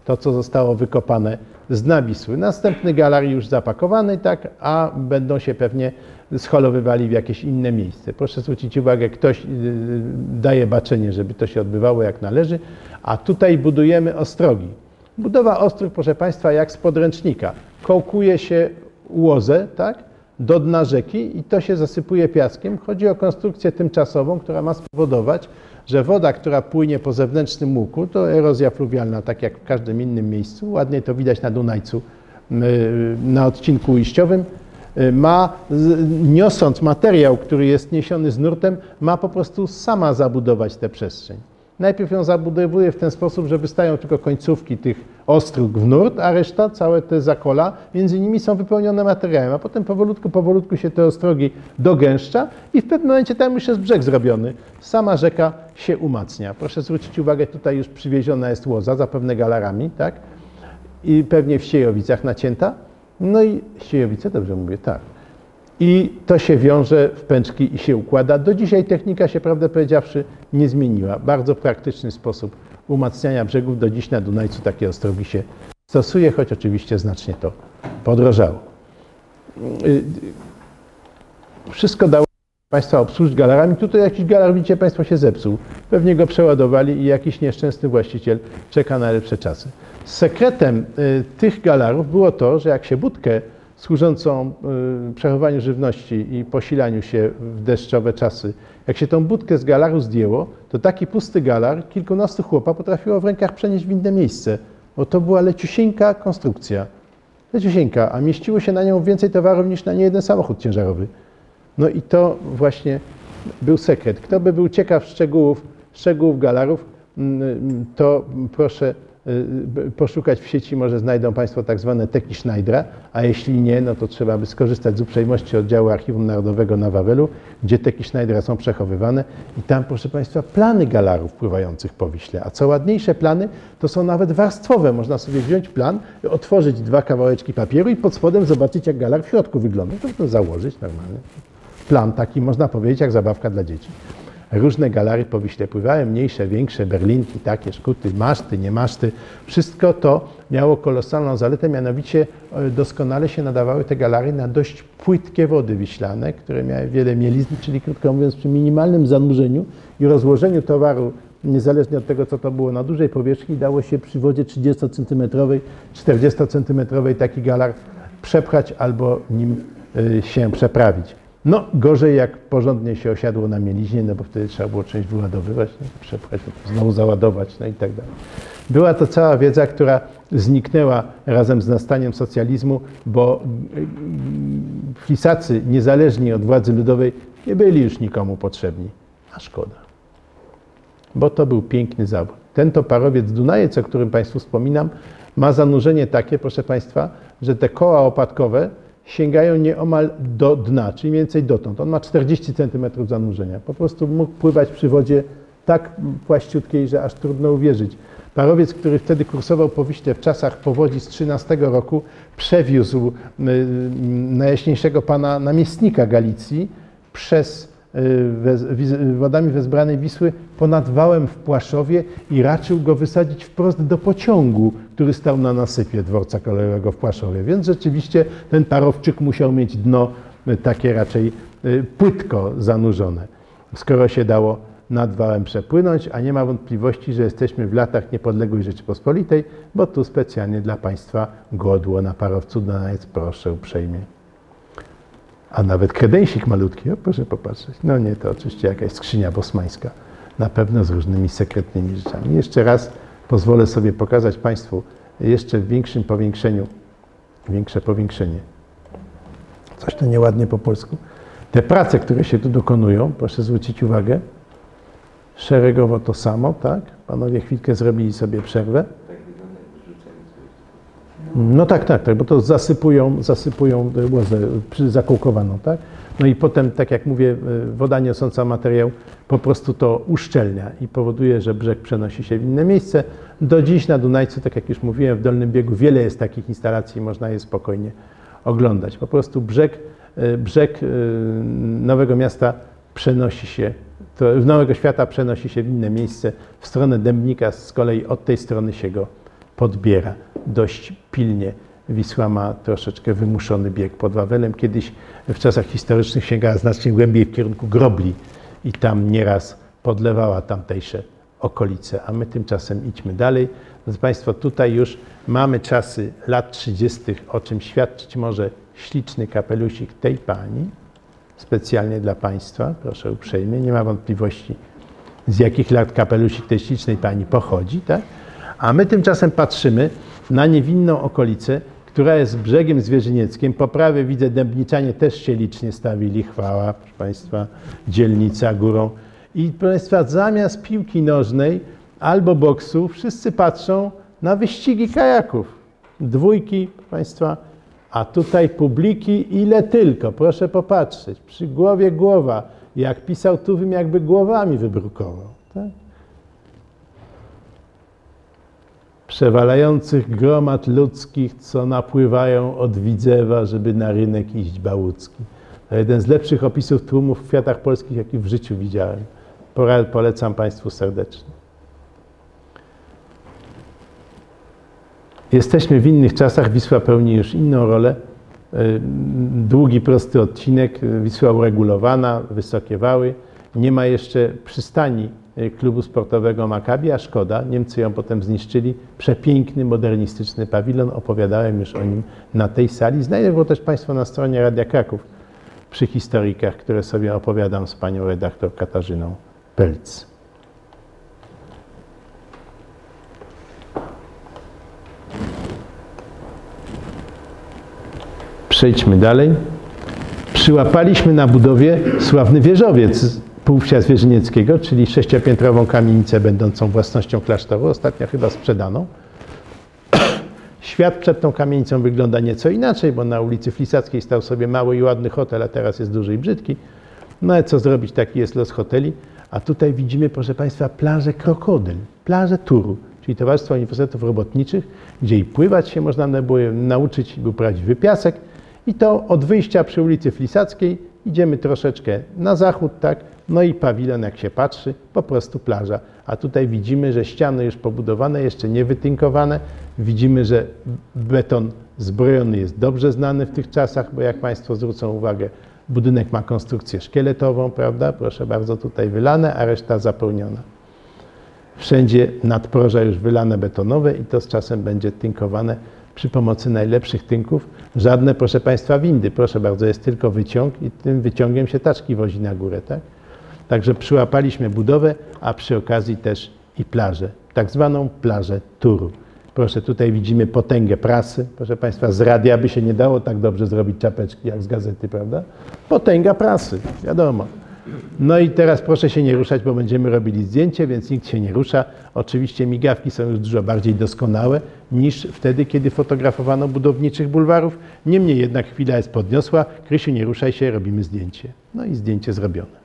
Speaker 1: to co zostało wykopane z dna Wisły. Następny galar już zapakowany, tak, a będą się pewnie scholowywali w jakieś inne miejsce. Proszę zwrócić uwagę, ktoś daje baczenie, żeby to się odbywało jak należy, a tutaj budujemy ostrogi. Budowa ostróg, proszę Państwa, jak z podręcznika. Kołkuje się łozę, tak, do dna rzeki i to się zasypuje piaskiem. Chodzi o konstrukcję tymczasową, która ma spowodować, że woda, która płynie po zewnętrznym łuku, to erozja fluwialna, tak jak w każdym innym miejscu, ładnie to widać na Dunajcu, na odcinku ujściowym, niosąc materiał, który jest niesiony z nurtem, ma po prostu sama zabudować tę przestrzeń. Najpierw ją zabudowuje w ten sposób, że wystają tylko końcówki tych ostróg w nurt, a reszta, całe te zakola, między nimi są wypełnione materiałem, a potem powolutku się te ostrogi dogęszcza i w pewnym momencie tam już jest brzeg zrobiony. Sama rzeka się umacnia. Proszę zwrócić uwagę, tutaj już przywieziona jest łoza, zapewne galarami, tak? I pewnie w Siejowicach nacięta. No i Siejowice, dobrze mówię, tak. I to się wiąże w pęczki i się układa. Do dzisiaj technika się, prawdę powiedziawszy, nie zmieniła. Bardzo praktyczny sposób umacniania brzegów. Do dziś na Dunajcu takie ostrogi się stosuje, choć oczywiście znacznie to podrożało. Wszystko dało Państwa obsłużyć galarami. Tutaj jakiś galar, widzicie Państwo, się zepsuł. Pewnie go przeładowali i jakiś nieszczęsny właściciel czeka na lepsze czasy. Sekretem tych galarów było to, że jak się budkę służącą przechowaniu żywności i posilaniu się w deszczowe czasy, jak się tą budkę z galaru zdjęło, to taki pusty galar kilkunastu chłopa potrafiło w rękach przenieść w inne miejsce, bo to była leciusieńka konstrukcja. Leciusieńka, a mieściło się na nią więcej towarów niż na niejeden samochód ciężarowy. No i to właśnie był sekret. Kto by był ciekaw szczegółów galarów, to proszę poszukać w sieci, może znajdą Państwo tak zwane teki Schneidera, a jeśli nie, no to trzeba by skorzystać z uprzejmości oddziału Archiwum Narodowego na Wawelu, gdzie teki Schneidera są przechowywane i tam, proszę Państwa, plany galarów pływających po Wiśle. A co ładniejsze plany, to są nawet warstwowe. Można sobie wziąć plan, otworzyć 2 kawałeczki papieru i pod spodem zobaczyć, jak galar w środku wygląda. To założyć normalnie. Plan taki, można powiedzieć, jak zabawka dla dzieci. Różne galary po Wiśle pływały, mniejsze, większe, berlinki, takie, szkuty, maszty, nie maszty. Wszystko to miało kolosalną zaletę, mianowicie doskonale się nadawały te galary na dość płytkie wody wiślane, które miały wiele mielizn, czyli krótko mówiąc przy minimalnym zanurzeniu i rozłożeniu towaru, niezależnie od tego, co to było na dużej powierzchni, dało się przy wodzie 30 cm, 40 cm taki galar przepchać albo nim się przeprawić. No, gorzej jak porządnie się osiadło na mieliźnie, no bo wtedy trzeba było część wyładowywać, no, przepchać, znowu załadować, no i tak dalej. Była to cała wiedza, która zniknęła razem z nastaniem socjalizmu, bo flisacy, niezależni od władzy ludowej, nie byli już nikomu potrzebni. A szkoda, bo to był piękny zawód. Ten to parowiec Dunajec, o którym Państwu wspominam, ma zanurzenie takie, proszę Państwa, że te koła opadkowe sięgają nieomal do dna, czyli mniej więcej dotąd. On ma 40 cm zanurzenia. Po prostu mógł pływać przy wodzie tak płaściutkiej, że aż trudno uwierzyć. Parowiec, który wtedy kursował po Wiśle w czasach powodzi z 13 roku, przewiózł najjaśniejszego pana namiestnika Galicji przez wodami wezbranej Wisły ponad wałem w Płaszowie i raczył go wysadzić wprost do pociągu, który stał na nasypie dworca kolejowego w Płaszowie. Więc rzeczywiście ten parowczyk musiał mieć dno takie raczej płytko zanurzone. Skoro się dało nad wałem przepłynąć, a nie ma wątpliwości, że jesteśmy w latach niepodległej Rzeczypospolitej, bo tu specjalnie dla Państwa godło na parowcu Dunajec, proszę uprzejmie. A nawet kredensik malutki, o, proszę popatrzeć. No nie, to oczywiście jakaś skrzynia bosmańska, na pewno z różnymi sekretnymi rzeczami. Jeszcze raz pozwolę sobie pokazać Państwu jeszcze w większym powiększeniu, większe powiększenie. Coś to nieładnie po polsku. Te prace, które się tu dokonują, proszę zwrócić uwagę, szeregowo to samo, tak? Panowie chwilkę zrobili sobie przerwę. No tak, bo to zasypują łozę zakołkowaną, tak? No i potem, tak jak mówię, woda niosąca materiał po prostu to uszczelnia i powoduje, że brzeg przenosi się w inne miejsce. Do dziś na Dunajcu, tak jak już mówiłem, w Dolnym Biegu wiele jest takich instalacji, można je spokojnie oglądać. Po prostu brzeg Nowego Miasta przenosi się, Nowego Świata przenosi się w inne miejsce, w stronę Dębnika, z kolei od tej strony się go podbiera dość pilnie. Wisła ma troszeczkę wymuszony bieg pod Wawelem. Kiedyś w czasach historycznych sięgała znacznie głębiej w kierunku Grobli i tam nieraz podlewała tamtejsze okolice, a my tymczasem idźmy dalej. Drodzy Państwo, tutaj już mamy czasy lat 30., o czym świadczyć może śliczny kapelusik tej pani, specjalnie dla Państwa, proszę uprzejmie, nie ma wątpliwości, z jakich lat kapelusik tej ślicznej pani pochodzi, tak? A my tymczasem patrzymy na niewinną okolicę, która jest brzegiem zwierzynieckim. Po prawej widzę Dębniczanie też się licznie stawili, chwała, proszę Państwa, dzielnica górą. I proszę Państwa, zamiast piłki nożnej albo boksu wszyscy patrzą na wyścigi kajaków. Dwójki, proszę Państwa, a tutaj publiki ile tylko, proszę popatrzeć. Przy głowie głowa, jak pisał Tuwim, jakby głowami wybrukował. Tak? Przewalających gromad ludzkich, co napływają od Widzewa, żeby na rynek iść bałucki. To jeden z lepszych opisów tłumów w kwiatach polskich, jaki w życiu widziałem. Polecam Państwu serdecznie. Jesteśmy w innych czasach, Wisła pełni już inną rolę. Długi, prosty odcinek, Wisła uregulowana, wysokie wały. Nie ma jeszcze przystani klubu sportowego Maccabi, a szkoda, Niemcy ją potem zniszczyli. Przepiękny, modernistyczny pawilon, opowiadałem już o nim na tej sali. Znajdę go też Państwo na stronie Radia Kraków przy historykach, które sobie opowiadam z panią redaktor Katarzyną Pelc. Przejdźmy dalej. Przyłapaliśmy na budowie sławny wieżowiec Półwsia Zwierzynieckiego, czyli 6-piętrową kamienicę będącą własnością klasztoru, ostatnio chyba sprzedaną. Świat przed tą kamienicą wygląda nieco inaczej, bo na ulicy Flisackiej stał sobie mały i ładny hotel, a teraz jest duży i brzydki. No ale co zrobić, taki jest los hoteli. A tutaj widzimy, proszę Państwa, plażę Krokodyl, plażę Turu, czyli Towarzystwo Uniwersytetów Robotniczych, gdzie i pływać się można było nauczyć, był prawdziwy piasek. I to od wyjścia przy ulicy Flisackiej idziemy troszeczkę na zachód, tak? No i pawilon, jak się patrzy, po prostu plaża. A tutaj widzimy, że ściany już pobudowane, jeszcze nie wytynkowane. Widzimy, że beton zbrojony jest dobrze znany w tych czasach, bo jak Państwo zwrócą uwagę, budynek ma konstrukcję szkieletową, prawda? Proszę bardzo, tutaj wylane, a reszta zapełniona. Wszędzie nadproża już wylane betonowe i to z czasem będzie tynkowane przy pomocy najlepszych tynków. Żadne, proszę Państwa, windy. Proszę bardzo, jest tylko wyciąg i tym wyciągiem się taczki wozi na górę, tak? Także przyłapaliśmy budowę, a przy okazji też i plażę, tak zwaną plażę Turu. Proszę, tutaj widzimy potęgę prasy. Proszę Państwa, z radia by się nie dało tak dobrze zrobić czapeczki jak z gazety, prawda? Potęga prasy, wiadomo. No i teraz proszę się nie ruszać, bo będziemy robili zdjęcie, więc nikt się nie rusza. Oczywiście migawki są już dużo bardziej doskonałe niż wtedy, kiedy fotografowano budowniczych bulwarów. Niemniej jednak chwila jest podniosła. Krysiu, nie ruszaj się, robimy zdjęcie. No i zdjęcie zrobione.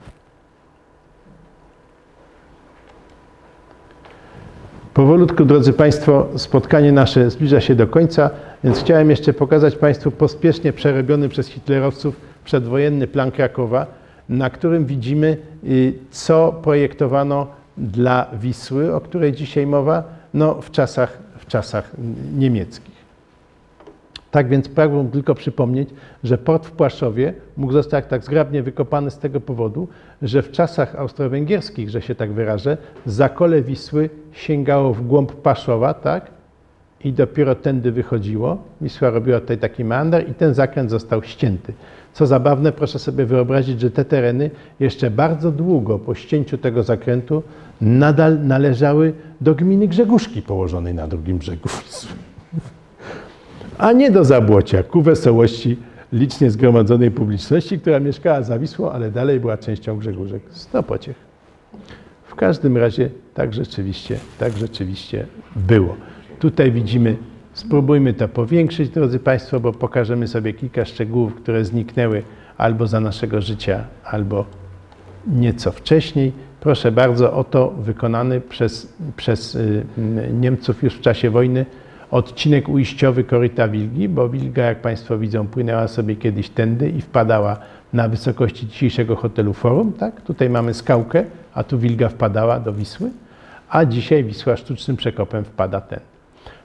Speaker 1: Powolutku, drodzy Państwo, spotkanie nasze zbliża się do końca, więc chciałem jeszcze pokazać Państwu pospiesznie przerobiony przez hitlerowców przedwojenny plan Krakowa, na którym widzimy, co projektowano dla Wisły, o której dzisiaj mowa, no, w czasach niemieckich. Tak więc pragnę tylko przypomnieć, że port w Płaszowie mógł zostać tak zgrabnie wykopany z tego powodu, że w czasach austro-węgierskich, że się tak wyrażę, zakole Wisły sięgało w głąb Paszowa, tak? I dopiero tędy wychodziło. Wisła robiła tutaj taki meander i ten zakręt został ścięty. Co zabawne, proszę sobie wyobrazić, że te tereny jeszcze bardzo długo po ścięciu tego zakrętu nadal należały do gminy Grzegórzki położonej na drugim brzegu Wisły. A nie do Zabłocia, ku wesołości licznie zgromadzonej publiczności, która mieszkała za Wisłą, ale dalej była częścią Grzegórzek. 100 pociech. W każdym razie tak rzeczywiście było. Tutaj widzimy, spróbujmy to powiększyć, drodzy Państwo, bo pokażemy sobie kilka szczegółów, które zniknęły albo za naszego życia, albo nieco wcześniej. Proszę bardzo, oto wykonany przez Niemców już w czasie wojny odcinek ujściowy koryta Wilgi, bo Wilga, jak Państwo widzą, płynęła sobie kiedyś tędy i wpadała na wysokości dzisiejszego hotelu Forum. Tak? Tutaj mamy skałkę, a tu Wilga wpadała do Wisły, a dzisiaj Wisła sztucznym przekopem wpada ten.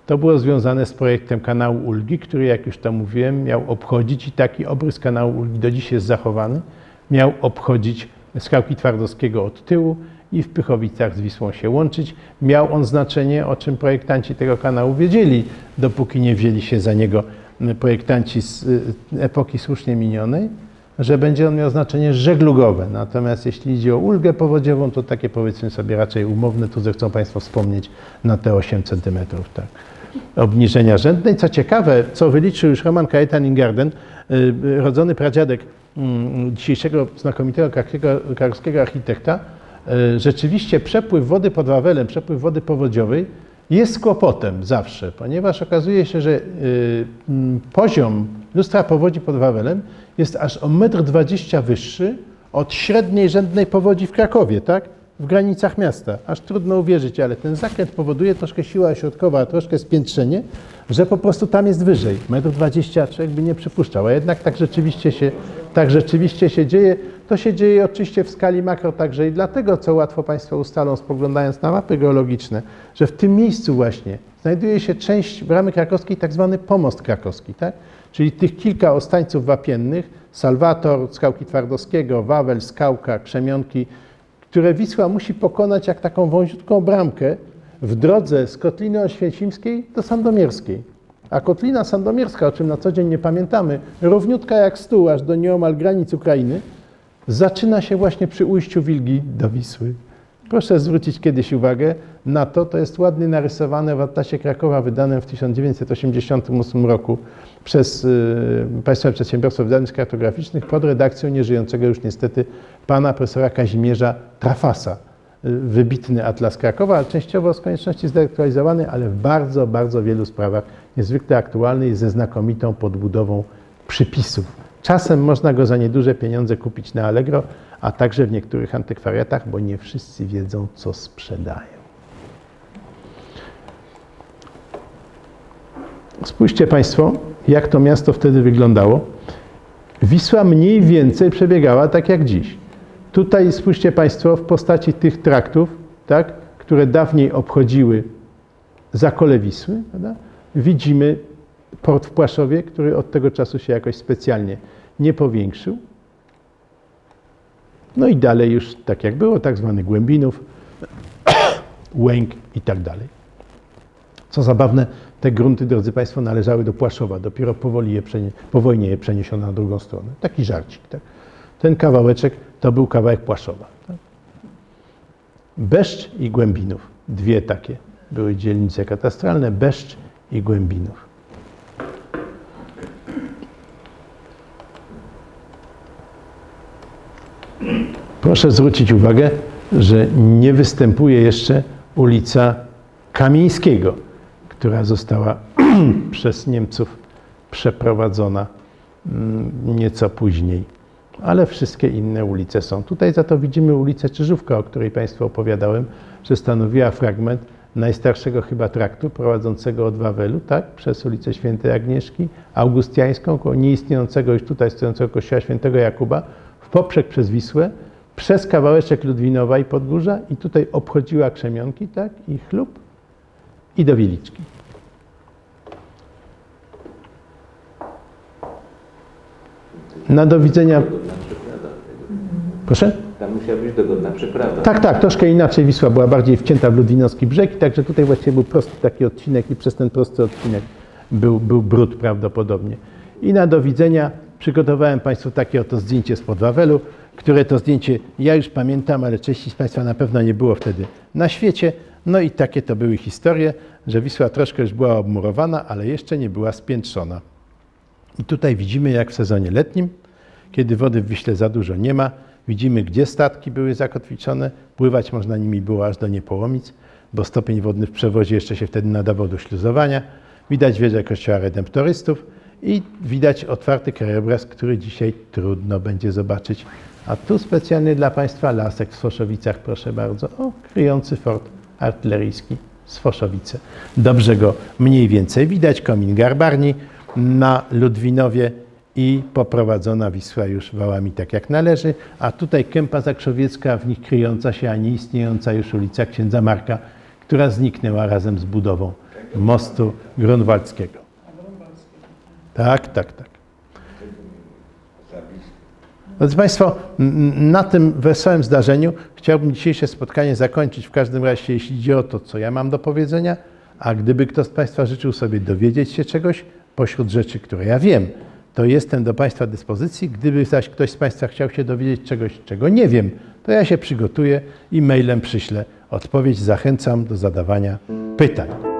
Speaker 1: To było związane z projektem kanału Ulgi, który, jak już to mówiłem, miał obchodzić, i taki obrys kanału Ulgi do dziś jest zachowany, miał obchodzić Skałki Twardowskiego od tyłu i w Pychowicach z Wisłą się łączyć. Miał on znaczenie, o czym projektanci tego kanału wiedzieli, dopóki nie wzięli się za niego projektanci z epoki słusznie minionej, że będzie on miał znaczenie żeglugowe. Natomiast jeśli idzie o ulgę powodziową, to takie, powiedzmy sobie, raczej umowne, tu zechcą Państwo wspomnieć, na te 8 cm tak, obniżenia rzędnej. Co ciekawe, co wyliczył już Roman Kajetan Ingarden, rodzony pradziadek dzisiejszego znakomitego krakowskiego architekta, rzeczywiście przepływ wody pod Wawelem, przepływ wody powodziowej jest kłopotem zawsze, ponieważ okazuje się, że poziom lustra powodzi pod Wawelem jest aż o 1,20 m wyższy od średniej rzędnej powodzi w Krakowie, tak? W granicach miasta. Aż trudno uwierzyć, ale ten zakręt powoduje troszkę siła ośrodkowa, a troszkę spiętrzenie, że po prostu tam jest wyżej. 1,20 m człowiek by nie przypuszczał, a jednak tak rzeczywiście się dzieje. To się dzieje oczywiście w skali makro także i dlatego, co łatwo Państwo ustalą, spoglądając na mapy geologiczne, że w tym miejscu właśnie znajduje się część Bramy Krakowskiej, tak zwany pomost krakowski, tak? Czyli tych kilka ostańców wapiennych, Salwator, Skałki Twardowskiego, Wawel, Skałka, Krzemionki, które Wisła musi pokonać jak taką wąziutką bramkę w drodze z Kotliny Oświęcimskiej do Sandomierskiej. A Kotlina Sandomierska, o czym na co dzień nie pamiętamy, równiutka jak stół, aż do nieomal granic Ukrainy, zaczyna się właśnie przy ujściu Wilgi do Wisły. Proszę zwrócić kiedyś uwagę na to, to jest ładnie narysowane w Atlasie Krakowa wydanym w 1988 roku przez Państwowe Przedsiębiorstwo Wydawnictw Kartograficznych pod redakcją nieżyjącego już niestety pana profesora Kazimierza Trafasa. Wybitny Atlas Krakowa, ale częściowo z konieczności zdeaktualizowany, ale w bardzo, bardzo wielu sprawach niezwykle aktualny i ze znakomitą podbudową przypisów. Czasem można go za nieduże pieniądze kupić na Allegro, a także w niektórych antykwariatach, bo nie wszyscy wiedzą, co sprzedają. Spójrzcie Państwo, jak to miasto wtedy wyglądało. Wisła mniej więcej przebiegała tak jak dziś. Tutaj spójrzcie Państwo w postaci tych traktów, tak, które dawniej obchodziły zakole Wisły, prawda? Widzimy port w Płaszowie, który od tego czasu się jakoś specjalnie nie powiększył. No i dalej już tak jak było, tak zwany Głębinów, Łęk i tak dalej. Co zabawne, te grunty, drodzy Państwo, należały do Płaszowa. Dopiero po wojnie je przeniesiono na drugą stronę. Taki żarcik. Tak? Ten kawałeczek to był kawałek Płaszowa. Tak? Beszcz i Głębinów. Dwie takie były dzielnice katastralne, Beszcz i Głębinów. Proszę zwrócić uwagę, że nie występuje jeszcze ulica Kamińskiego, która została przez Niemców przeprowadzona nieco później, ale wszystkie inne ulice są. Tutaj za to widzimy ulicę Czyżówka, o której Państwu opowiadałem, że stanowiła fragment najstarszego chyba traktu prowadzącego od Wawelu, tak, przez ulicę Świętej Agnieszki, Augustiańską, koło nieistniejącego już tutaj stojącego kościoła Świętego Jakuba, w poprzek przez Wisłę, przez kawałeczek Ludwinowa i Podgórza i tutaj obchodziła Krzemionki, tak, i Chlub i do Wieliczki. Na do widzenia. Proszę?
Speaker 4: Tam musiała być dogodna przeprawa.
Speaker 1: Tak, tak, troszkę inaczej Wisła była bardziej wcięta w Ludwinowski brzeg, także tutaj właściwie był prosty taki odcinek i przez ten prosty odcinek był brud prawdopodobnie. I na do widzenia przygotowałem Państwu takie oto zdjęcie spod Wawelu, które to zdjęcie ja już pamiętam, ale części z Państwa na pewno nie było wtedy na świecie. No i takie to były historie, że Wisła troszkę już była obmurowana, ale jeszcze nie była spiętrzona. I tutaj widzimy, jak w sezonie letnim, kiedy wody w Wiśle za dużo nie ma, widzimy, gdzie statki były zakotwiczone, pływać można nimi było aż do Niepołomic, bo stopień wodny w przewozie jeszcze się wtedy nadawał do śluzowania. Widać wieżę kościoła redemptorystów i widać otwarty krajobraz, który dzisiaj trudno będzie zobaczyć. A tu specjalnie dla Państwa lasek w Sfoszowicach, proszę bardzo, o, kryjący fort artyleryjski Sfoszowice. Dobrze go mniej więcej widać, komin Garbarni na Ludwinowie i poprowadzona Wisła już wałami tak jak należy, a tutaj Kępa Zakrzowiecka, w nich kryjąca się, a nie istniejąca już ulica Księdza Marka, która zniknęła razem z budową mostu grunwaldzkiego. Tak. Drodzy Państwo, na tym wesołym zdarzeniu chciałbym dzisiejsze spotkanie zakończyć. W każdym razie, jeśli idzie o to, co ja mam do powiedzenia, a gdyby ktoś z Państwa życzył sobie dowiedzieć się czegoś pośród rzeczy, które ja wiem, to jestem do Państwa dyspozycji. Gdyby zaś ktoś z Państwa chciał się dowiedzieć czegoś, czego nie wiem, to ja się przygotuję i mailem przyślę odpowiedź. Zachęcam do zadawania pytań.